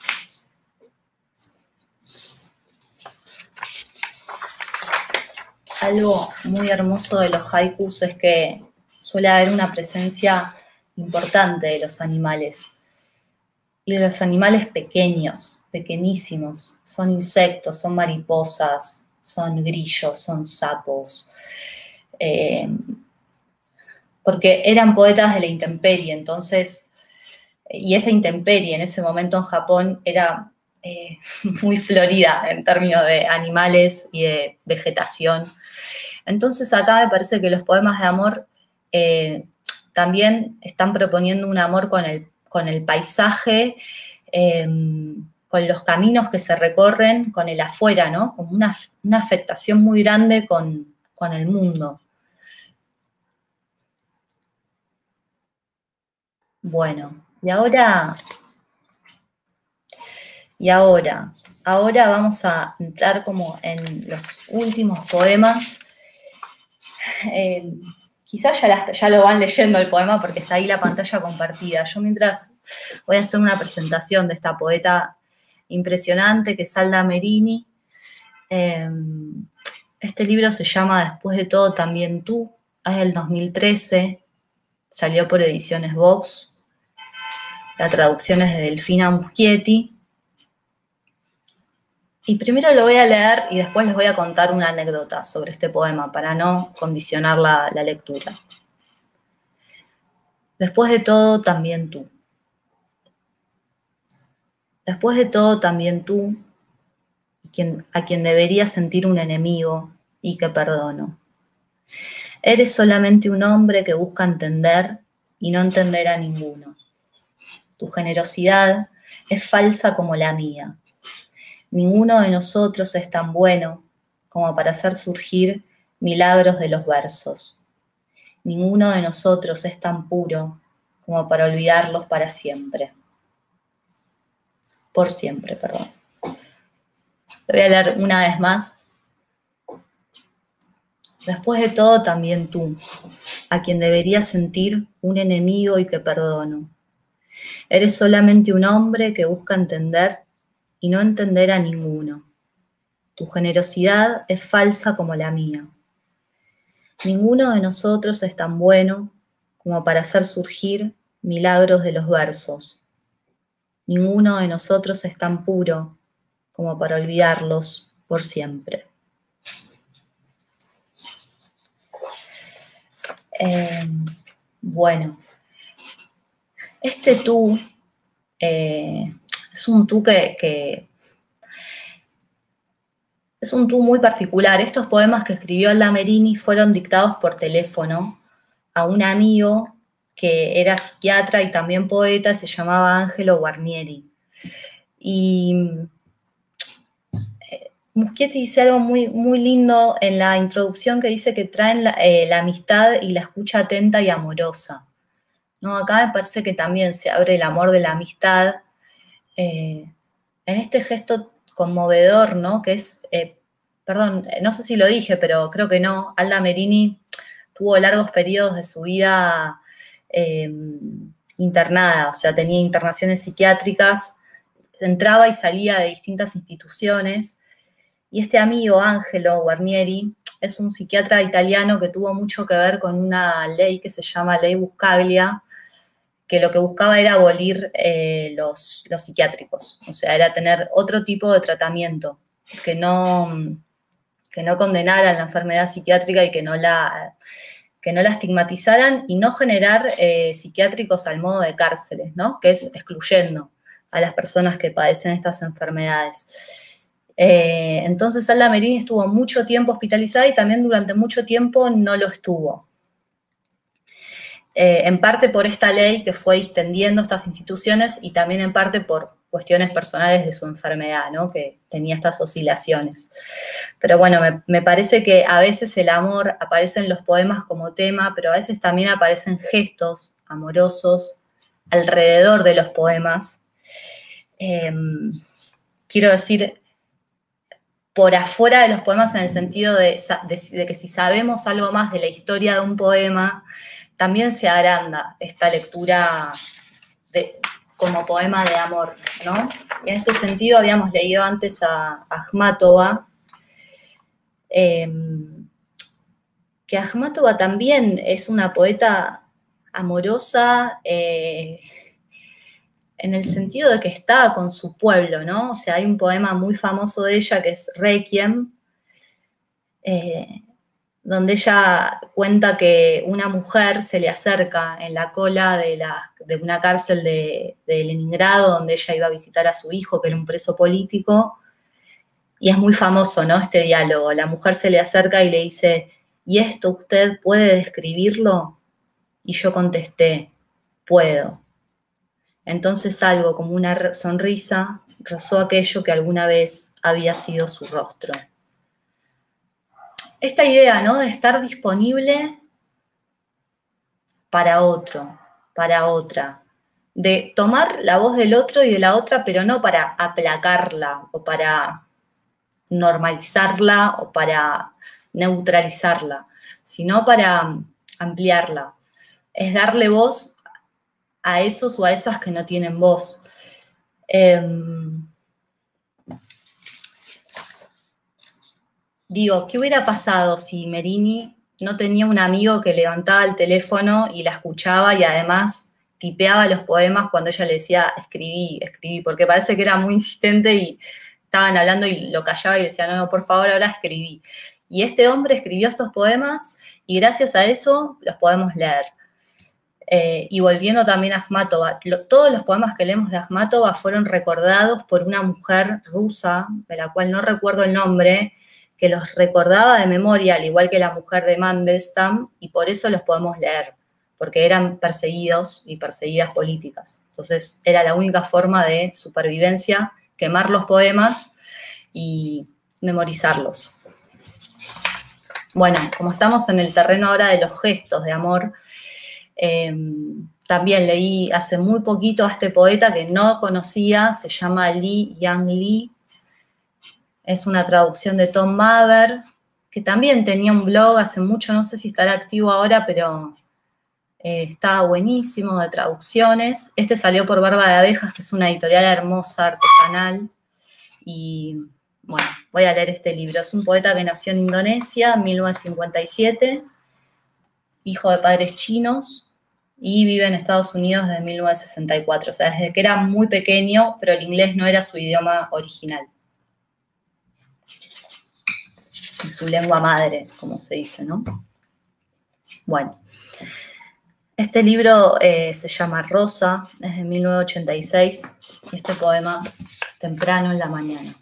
Algo muy hermoso de los haikus es que suele haber una presencia importante de los animales. Y de los animales pequeños, pequeñísimos. Son insectos, son mariposas, son grillos, son sapos. Eh, porque eran poetas de la intemperie, entonces, y esa intemperie en ese momento en Japón era eh, muy florida en términos de animales y de vegetación. Entonces acá me parece que los poemas de amor eh, también están proponiendo un amor con el, con el paisaje, eh, con los caminos que se recorren, con el afuera, ¿no? Como una, una afectación muy grande con, con el mundo. Bueno, y ahora, y ahora, ahora vamos a entrar como en los últimos poemas. Eh, quizás ya, la, ya lo van leyendo el poema porque está ahí la pantalla compartida. Yo mientras voy a hacer una presentación de esta poeta impresionante que es Alda Merini. Eh, este libro se llama Después de todo también tú, es del dos mil trece, salió por Ediciones Vox. La traducción es de Delfina Muschietti. Y primero lo voy a leer y después les voy a contar una anécdota sobre este poema para no condicionar la, la lectura. Después de todo, también tú. Después de todo, también tú, y quien, a quien debería sentir un enemigo y que perdono. Eres solamente un hombre que busca entender y no entender a ninguno. Tu generosidad es falsa como la mía. Ninguno de nosotros es tan bueno como para hacer surgir milagros de los versos. Ninguno de nosotros es tan puro como para olvidarlos para siempre. Por siempre, perdón. Lo voy a leer una vez más. Después de todo, también tú, a quien deberías sentir un enemigo y que perdono. Eres solamente un hombre que busca entender y no entender a ninguno. Tu generosidad es falsa como la mía. Ninguno de nosotros es tan bueno como para hacer surgir milagros de los versos. Ninguno de nosotros es tan puro como para olvidarlos por siempre. Eh, bueno, este tú eh, es un tú que, que es un tú muy particular. Estos poemas que escribió Alda Merini fueron dictados por teléfono a un amigo que era psiquiatra y también poeta, se llamaba Angelo Guarnieri. Y eh, Muschietti dice algo muy, muy lindo en la introducción que dice que traen la, eh, la amistad y la escucha atenta y amorosa. ¿No? Acá me parece que también se abre el amor de la amistad eh, en este gesto conmovedor, ¿no? Que es, eh, perdón, no sé si lo dije, pero creo que no, Alda Merini tuvo largos periodos de su vida eh, internada, o sea, tenía internaciones psiquiátricas, entraba y salía de distintas instituciones, y este amigo, Angelo Guarnieri, es un psiquiatra italiano que tuvo mucho que ver con una ley que se llama Ley Buscaglia, que lo que buscaba era abolir eh, los, los psiquiátricos, o sea, era tener otro tipo de tratamiento, que no, que no condenaran la enfermedad psiquiátrica y que no la, que no la estigmatizaran y no generar eh, psiquiátricos al modo de cárceles, ¿no? Que es excluyendo a las personas que padecen estas enfermedades. Eh, entonces Alda Merini estuvo mucho tiempo hospitalizada y también durante mucho tiempo no lo estuvo. Eh, en parte por esta ley que fue extendiendo estas instituciones y también en parte por cuestiones personales de su enfermedad, ¿no? Que tenía estas oscilaciones. Pero bueno, me, me parece que a veces el amor aparece en los poemas como tema, pero a veces también aparecen gestos amorosos alrededor de los poemas. Eh, quiero decir, por afuera de los poemas en el sentido de, de, de que si sabemos algo más de la historia de un poema, también se agranda esta lectura de, como poema de amor, ¿no? Y en este sentido habíamos leído antes a Akhmatova, eh, que Akhmatova también es una poeta amorosa, eh, en el sentido de que está con su pueblo, ¿no? O sea, hay un poema muy famoso de ella que es Requiem, eh, donde ella cuenta que una mujer se le acerca en la cola de, la, de una cárcel de, de Leningrado, donde ella iba a visitar a su hijo, que era un preso político, y es muy famoso, ¿no? Este diálogo. La mujer se le acerca y le dice, ¿y esto usted puede describirlo? Y yo contesté, puedo. Entonces algo como una sonrisa rozó aquello que alguna vez había sido su rostro. Esta idea, ¿no? De estar disponible para otro, para otra, de tomar la voz del otro y de la otra, pero no para aplacarla o para normalizarla o para neutralizarla, sino para ampliarla. Es darle voz a esos o a esas que no tienen voz. Eh, digo, ¿qué hubiera pasado si Merini no tenía un amigo que levantaba el teléfono y la escuchaba y además tipeaba los poemas cuando ella le decía, escribí, escribí? Porque parece que era muy insistente y estaban hablando y lo callaba y decía, no, no, por favor, ahora escribí. Y este hombre escribió estos poemas y gracias a eso los podemos leer. Eh, y volviendo también a Akhmatova, lo, todos los poemas que leemos de Akhmatova fueron recordados por una mujer rusa, de la cual no recuerdo el nombre, que los recordaba de memoria, al igual que la mujer de Mandelstam, y por eso los podemos leer, porque eran perseguidos y perseguidas políticas. Entonces era la única forma de supervivencia, quemar los poemas y memorizarlos. Bueno, como estamos en el terreno ahora de los gestos de amor, eh, también leí hace muy poquito a este poeta que no conocía, se llama Li Yang Li. Es una traducción de Tom Maver, que también tenía un blog hace mucho, no sé si estará activo ahora, pero eh, estaba buenísimo de traducciones. Este salió por Barba de Abejas, que es una editorial hermosa, artesanal. Y bueno, voy a leer este libro. Es un poeta que nació en Indonesia en mil novecientos cincuenta y siete, hijo de padres chinos, y vive en Estados Unidos desde mil novecientos sesenta y cuatro. O sea, desde que era muy pequeño, pero el inglés no era su idioma original. Su lengua madre, como se dice, ¿no? Bueno, Este libro eh, se llama Rosa, es de mil novecientos ochenta y seis, y este poema, Temprano en la mañana.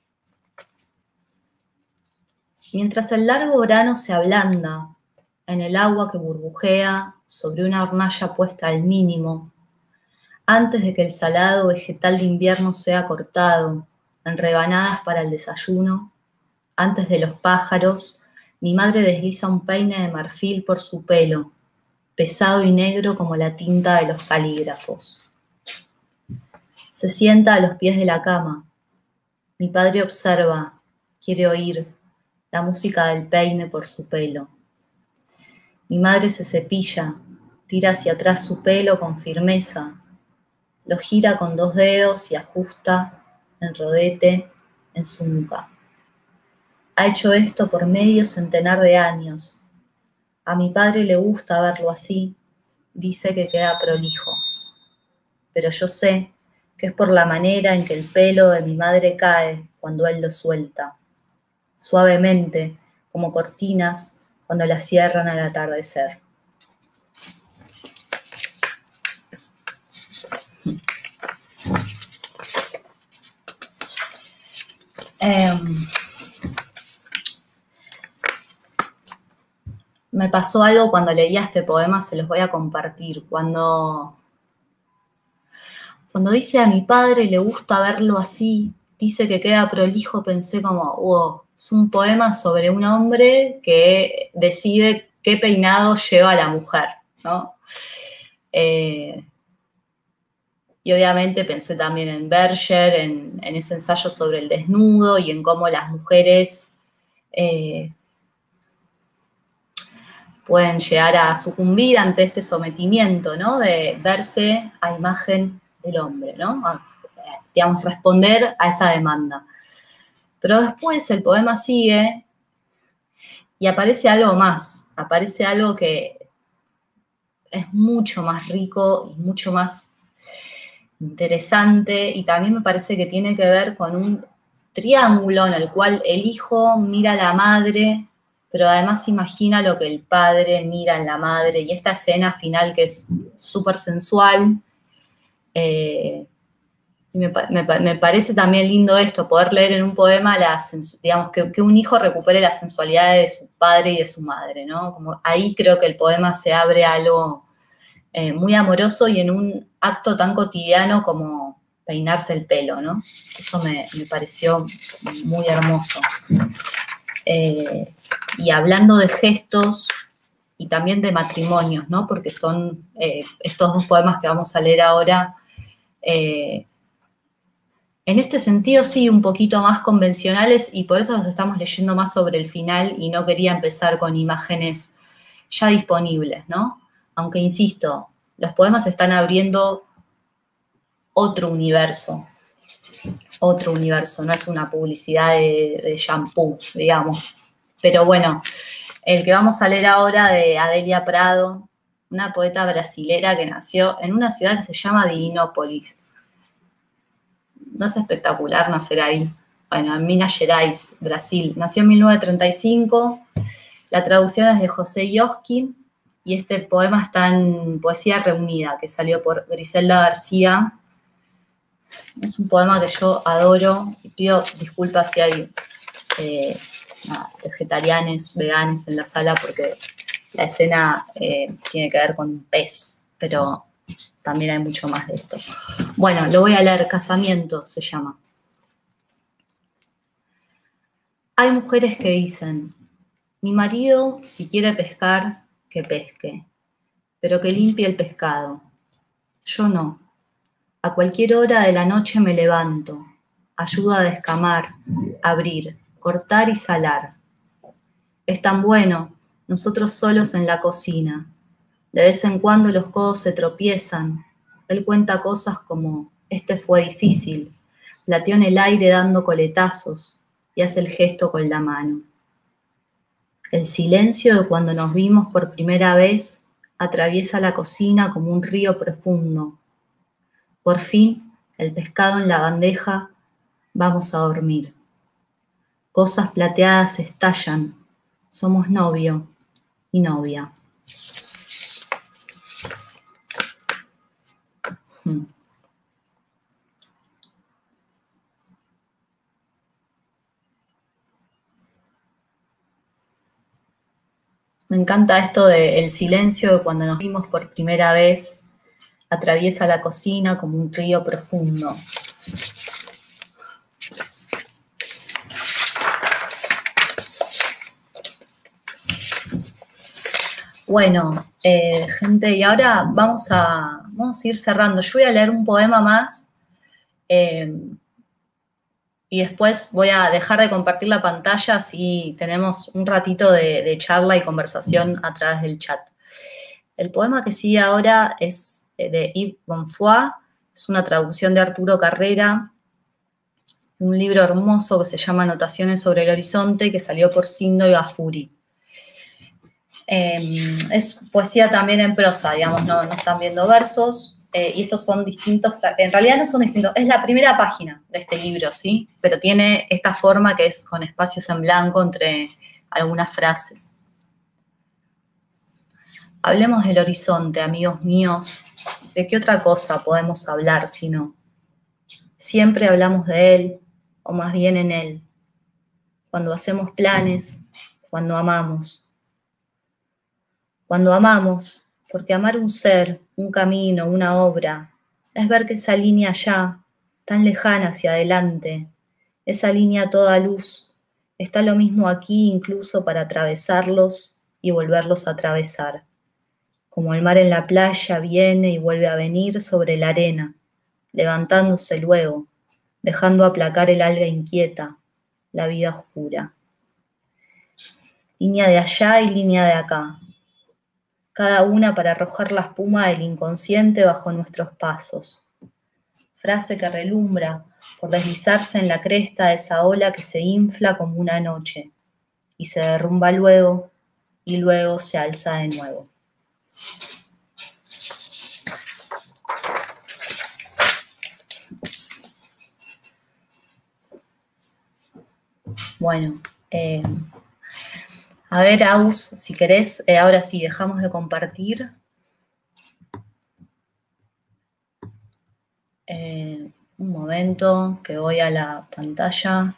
Mientras el largo verano se ablanda en el agua que burbujea sobre una hornalla puesta al mínimo, antes de que el salado vegetal de invierno sea cortado en rebanadas para el desayuno, antes de los pájaros, mi madre desliza un peine de marfil por su pelo, pesado y negro como la tinta de los calígrafos. Se sienta a los pies de la cama. Mi padre observa, quiere oír la música del peine por su pelo. Mi madre se cepilla, tira hacia atrás su pelo con firmeza, lo gira con dos dedos y ajusta en rodete en su nuca. Ha hecho esto por medio centenar de años. A mi padre le gusta verlo así, dice que queda prolijo. Pero yo sé que es por la manera en que el pelo de mi madre cae cuando él lo suelta, suavemente, como cortinas cuando las cierran al atardecer. Eh, me pasó algo cuando leía este poema, se los voy a compartir. Cuando, cuando dice a mi padre le gusta verlo así, dice que queda prolijo, pensé como, wow, es un poema sobre un hombre que decide qué peinado lleva la mujer, ¿no? Eh, y obviamente pensé también en Berger, en, en ese ensayo sobre el desnudo y en cómo las mujeres eh, pueden llegar a sucumbir ante este sometimiento, ¿no? De verse a imagen del hombre, ¿no? A, digamos, responder a esa demanda. Pero después el poema sigue y aparece algo más, aparece algo que es mucho más rico y mucho más interesante, y también me parece que tiene que ver con un triángulo en el cual el hijo mira a la madre, pero además imagina lo que el padre mira en la madre, y esta escena final que es súper sensual. Eh, y me, me, me parece también lindo esto, poder leer en un poema, la, digamos, que, que un hijo recupere la sensualidad de su padre y de su madre, ¿no? Como ahí creo que el poema se abre a algo eh, muy amoroso y en un acto tan cotidiano como peinarse el pelo, ¿no? Eso me, me pareció muy hermoso. Eh, y hablando de gestos y también de matrimonios, ¿no? Porque son eh, estos dos poemas que vamos a leer ahora, eh, en este sentido sí, un poquito más convencionales, y por eso los estamos leyendo más sobre el final y no quería empezar con imágenes ya disponibles, ¿no? Aunque insisto, los poemas están abriendo otro universo, otro universo, no es una publicidad de, de shampoo, digamos. Pero bueno, el que vamos a leer ahora de Adelia Prado, una poeta brasilera que nació en una ciudad que se llama Divinópolis. No es espectacular nacer ahí. Bueno, en Minas Gerais, Brasil. Nació en mil novecientos treinta y cinco. La traducción es de José Yoskin y este poema está en Poesía Reunida, que salió por Griselda García. Es un poema que yo adoro y pido disculpas si hay eh, nada, vegetarianos, veganos en la sala, porque la escena eh, tiene que ver con un pez, pero también hay mucho más de esto. Bueno, lo voy a leer. Casamiento se llama. Hay mujeres que dicen, mi marido, si quiere pescar, que pesque, pero que limpie el pescado. Yo no. A cualquier hora de la noche me levanto, ayudo a descamar, abrir, cortar y salar. Es tan bueno, nosotros solos en la cocina. De vez en cuando los codos se tropiezan. Él cuenta cosas como, este fue difícil, plateó en el aire dando coletazos y hace el gesto con la mano. El silencio de cuando nos vimos por primera vez atraviesa la cocina como un río profundo. Por fin, el pescado en la bandeja, vamos a dormir. Cosas plateadas estallan, somos novio y novia. Hmm. Me encanta esto del silencio, cuando nos vimos por primera vez, atraviesa la cocina como un río profundo. Bueno, eh, gente, y ahora vamos a, vamos a ir cerrando. Yo voy a leer un poema más eh, y después voy a dejar de compartir la pantalla, así tenemos un ratito de, de charla y conversación a través del chat. El poema que sigue ahora es de Yves Bonfoy, es una traducción de Arturo Carrera, un libro hermoso que se llama Anotaciones sobre el horizonte, que salió por Sindo y Gafuri. Eh, es poesía también en prosa, digamos, no, no están viendo versos, eh, y estos son distintos, en realidad no son distintos, es la primera página de este libro, ¿sí? Pero tiene esta forma que es con espacios en blanco entre algunas frases. Hablemos del horizonte, amigos míos. ¿De qué otra cosa podemos hablar si no? Siempre hablamos de él, o más bien en él. Cuando hacemos planes, cuando amamos. Cuando amamos, porque amar un ser, un camino, una obra, es ver que esa línea allá, tan lejana hacia adelante, esa línea toda luz, está lo mismo aquí incluso para atravesarlos y volverlos a atravesar. Como el mar en la playa viene y vuelve a venir sobre la arena, levantándose luego, dejando aplacar el alga inquieta, la vida oscura. Línea de allá y línea de acá, cada una para arrojar la espuma del inconsciente bajo nuestros pasos. Frase que relumbra por deslizarse en la cresta de esa ola que se infla como una noche y se derrumba luego y luego se alza de nuevo. Bueno, eh, a ver, Aus, si querés, eh, ahora sí, dejamos de compartir. Eh, un momento, que voy a la pantalla.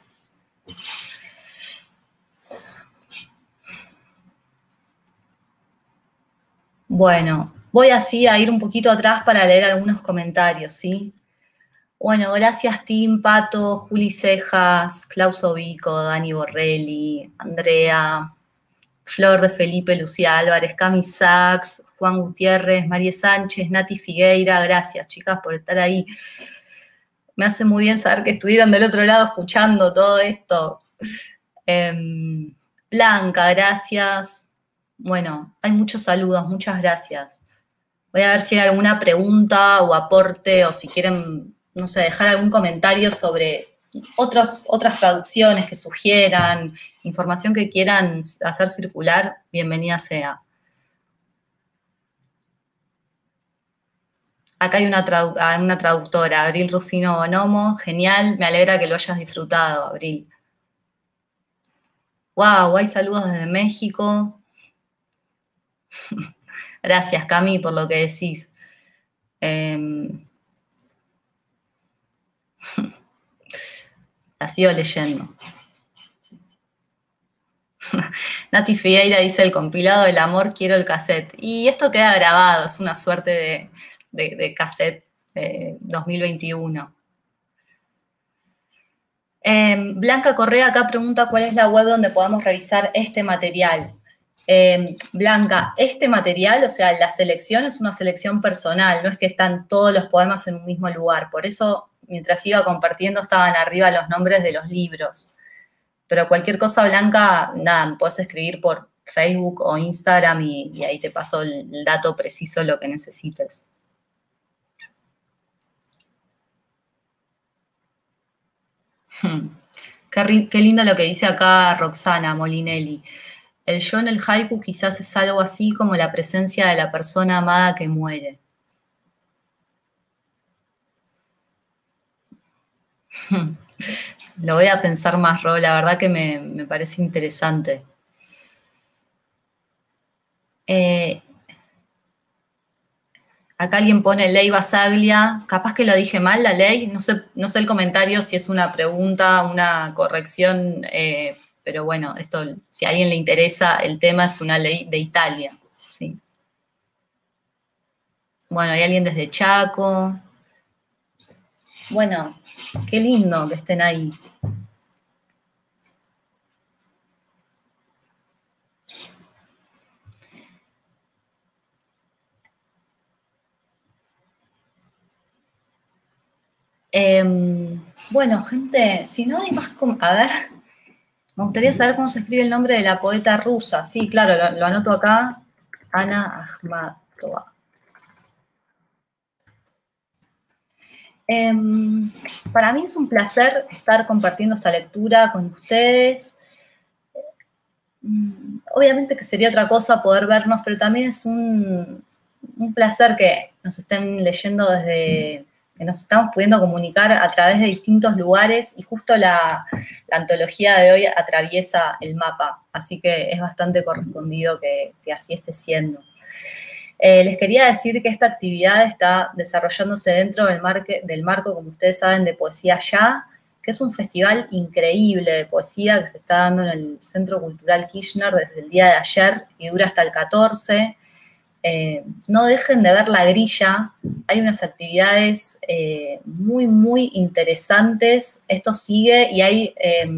Bueno, voy así a ir un poquito atrás para leer algunos comentarios, ¿sí? Bueno, gracias Tim, Pato, Juli Cejas, Klaus Ovico, Dani Borrelli, Andrea, Flor de Felipe, Lucía Álvarez, Cami Sachs, Juan Gutiérrez, María Sánchez, Nati Figueira, gracias chicas por estar ahí. Me hace muy bien saber que estuvieron del otro lado escuchando todo esto. Eh, Blanca, gracias. Bueno, hay muchos saludos, muchas gracias. Voy a ver si hay alguna pregunta o aporte o si quieren, no sé, dejar algún comentario sobre otros, otras traducciones que sugieran, información que quieran hacer circular, bienvenida sea. Acá hay una, tradu una traductora, Abril Rufino Bonomo, genial, me alegra que lo hayas disfrutado, Abril. Wow, hay saludos desde México. Gracias, Cami, por lo que decís. Eh, la sigo leyendo. Nati Figueira dice, el compilado del amor, quiero el cassette. Y esto queda grabado, es una suerte de, de, de cassette eh, dos mil veintiuno. Eh, Blanca Correa acá pregunta cuál es la web donde podamos revisar este material. Eh, Blanca, este material, o sea, la selección es una selección personal, no es que están todos los poemas en un mismo lugar. Por eso, mientras iba compartiendo, estaban arriba los nombres de los libros. Pero cualquier cosa, Blanca, nada, me puedes escribir por Facebook o Instagram y, y ahí te paso el, el dato preciso, lo que necesites. Hmm. Qué, qué lindo lo que dice acá Roxana Molinelli. El yo en el haiku quizás es algo así como la presencia de la persona amada que muere. Hmm. Lo voy a pensar más, Ro, la verdad que me, me parece interesante. Eh, Acá alguien pone ley Basaglia, capaz que lo dije mal, la ley, no sé, no sé el comentario si es una pregunta, una corrección, eh, pero bueno, esto, si a alguien le interesa, el tema es una ley de Italia, sí. Bueno, hay alguien desde Chaco. Bueno, qué lindo que estén ahí. Eh, bueno, gente, si no hay más... A ver, me gustaría saber cómo se escribe el nombre de la poeta rusa. Sí, claro, lo, lo anoto acá. Ana Akhmatova. Eh, para mí es un placer estar compartiendo esta lectura con ustedes. Obviamente que sería otra cosa poder vernos, pero también es un, un placer que nos estén leyendo desde, que nos estamos pudiendo comunicar a través de distintos lugares y justo la, la antología de hoy atraviesa el mapa, así que es bastante correspondido que, que así esté siendo. Eh, les quería decir que esta actividad está desarrollándose dentro del, marque, del marco, como ustedes saben, de Poesía Ya, que es un festival increíble de poesía que se está dando en el Centro Cultural Kirchner desde el día de ayer y dura hasta el catorce. Eh, no dejen de ver la grilla, hay unas actividades eh, muy, muy interesantes. Esto sigue y hay... Eh,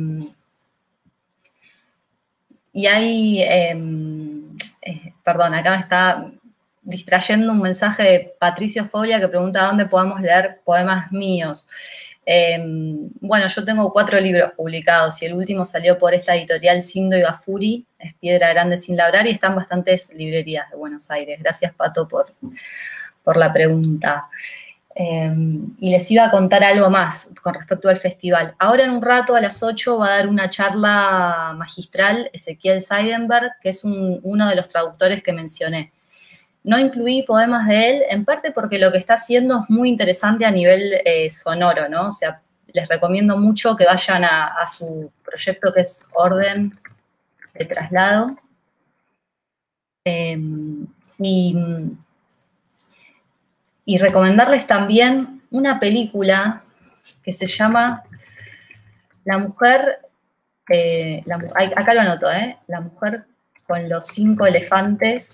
y hay... Eh, eh, perdón, acá me está distrayendo un mensaje de Patricio Foglia que pregunta dónde podemos leer poemas míos. Eh, bueno, yo tengo cuatro libros publicados y el último salió por esta editorial Sindo y Gafuri, es Piedra Grande sin labrar, y está en bastantes librerías de Buenos Aires. Gracias, Pato, por, por la pregunta. Eh, y les iba a contar algo más con respecto al festival. Ahora en un rato, a las ocho, va a dar una charla magistral Ezequiel Seidenberg, que es un, uno de los traductores que mencioné. No incluí poemas de él, en parte porque lo que está haciendo es muy interesante a nivel eh, sonoro, ¿no? O sea, les recomiendo mucho que vayan a, a su proyecto que es Orden de Traslado. Eh, y, y recomendarles también una película que se llama La Mujer, eh, la, acá lo anoto, ¿eh? La Mujer con los cinco elefantes.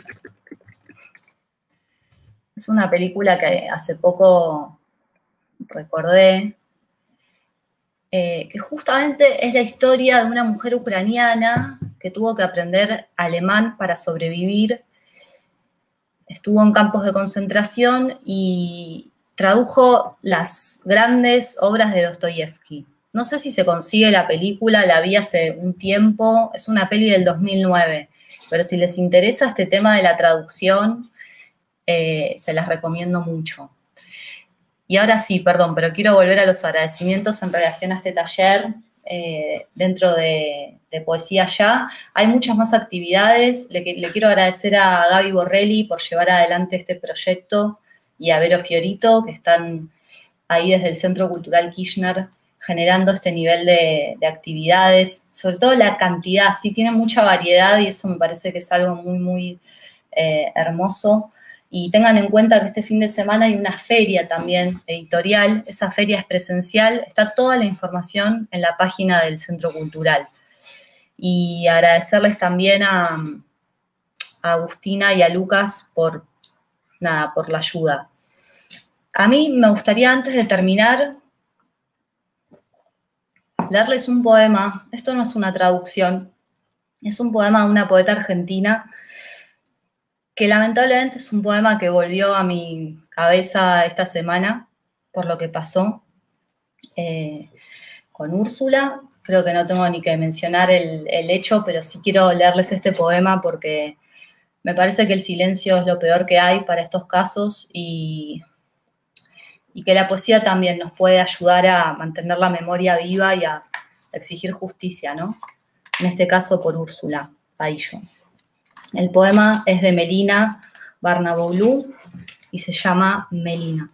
Es una película que hace poco recordé, eh, que justamente es la historia de una mujer ucraniana que tuvo que aprender alemán para sobrevivir. Estuvo en campos de concentración y tradujo las grandes obras de Dostoyevsky. No sé si se consigue la película, la vi hace un tiempo, es una peli del dos mil nueve, pero si les interesa este tema de la traducción, eh, se las recomiendo mucho. Y ahora sí, perdón, pero quiero volver a los agradecimientos en relación a este taller eh, dentro de, de Poesía Ya. Hay muchas más actividades. Le, le quiero agradecer a Gaby Borrelli por llevar adelante este proyecto y a Vero Fiorito, que están ahí desde el Centro Cultural Kirchner generando este nivel de, de actividades, sobre todo la cantidad, sí tiene mucha variedad y eso me parece que es algo muy, muy eh, hermoso. Y tengan en cuenta que este fin de semana hay una feria también editorial, esa feria es presencial, está toda la información en la página del Centro Cultural. Y agradecerles también a, a Agustina y a Lucas por, nada, por la ayuda. A mí me gustaría, antes de terminar, leerles un poema. Esto no es una traducción, es un poema de una poeta argentina que lamentablemente es un poema que volvió a mi cabeza esta semana por lo que pasó eh, con Úrsula. Creo que no tengo ni que mencionar el, el hecho, pero sí quiero leerles este poema porque me parece que el silencio es lo peor que hay para estos casos y, y que la poesía también nos puede ayudar a mantener la memoria viva y a exigir justicia, ¿no? En este caso por Úrsula Paillo. El poema es de Melina Barnaboulou y se llama Melina.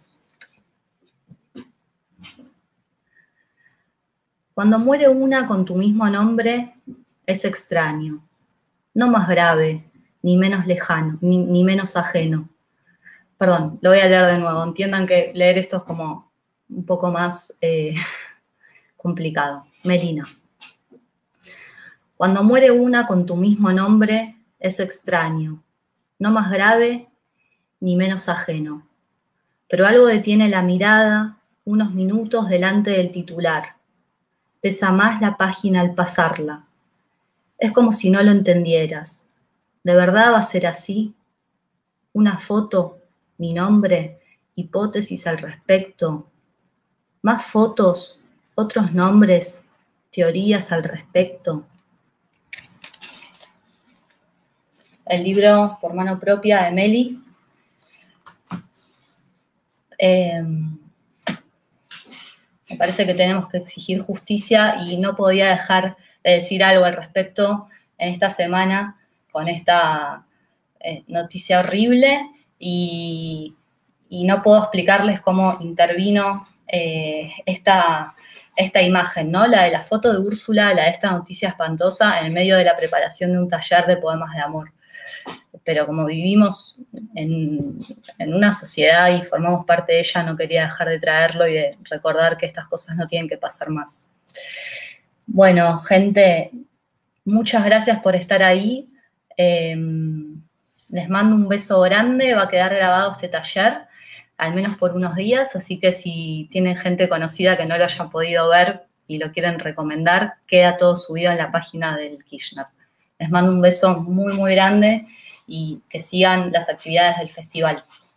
Cuando muere una con tu mismo nombre, es extraño, no más grave, ni menos lejano, ni, ni menos ajeno. Perdón, lo voy a leer de nuevo. Entiendan que leer esto es como un poco más eh, complicado. Melina. Cuando muere una con tu mismo nombre, es extraño, no más grave ni menos ajeno. Pero algo detiene la mirada unos minutos delante del titular. Pesa más la página al pasarla. Es como si no lo entendieras. ¿De verdad va a ser así? Una foto, mi nombre, hipótesis al respecto. Más fotos, otros nombres, teorías al respecto. El libro por mano propia de Meli. Eh, me parece que tenemos que exigir justicia y no podía dejar de decir algo al respecto en esta semana con esta eh, noticia horrible y, y no puedo explicarles cómo intervino eh, esta, esta imagen, ¿no? La de la foto de Úrsula, la de esta noticia espantosa en el medio de la preparación de un taller de poemas de amor. Pero como vivimos en, en una sociedad y formamos parte de ella, no quería dejar de traerlo y de recordar que estas cosas no tienen que pasar más. Bueno, gente, muchas gracias por estar ahí. Eh, les mando un beso grande, va a quedar grabado este taller, al menos por unos días, así que si tienen gente conocida que no lo haya podido ver y lo quieren recomendar, queda todo subido en la página del Kirchner. Les mando un beso muy, muy grande y que sigan las actividades del festival.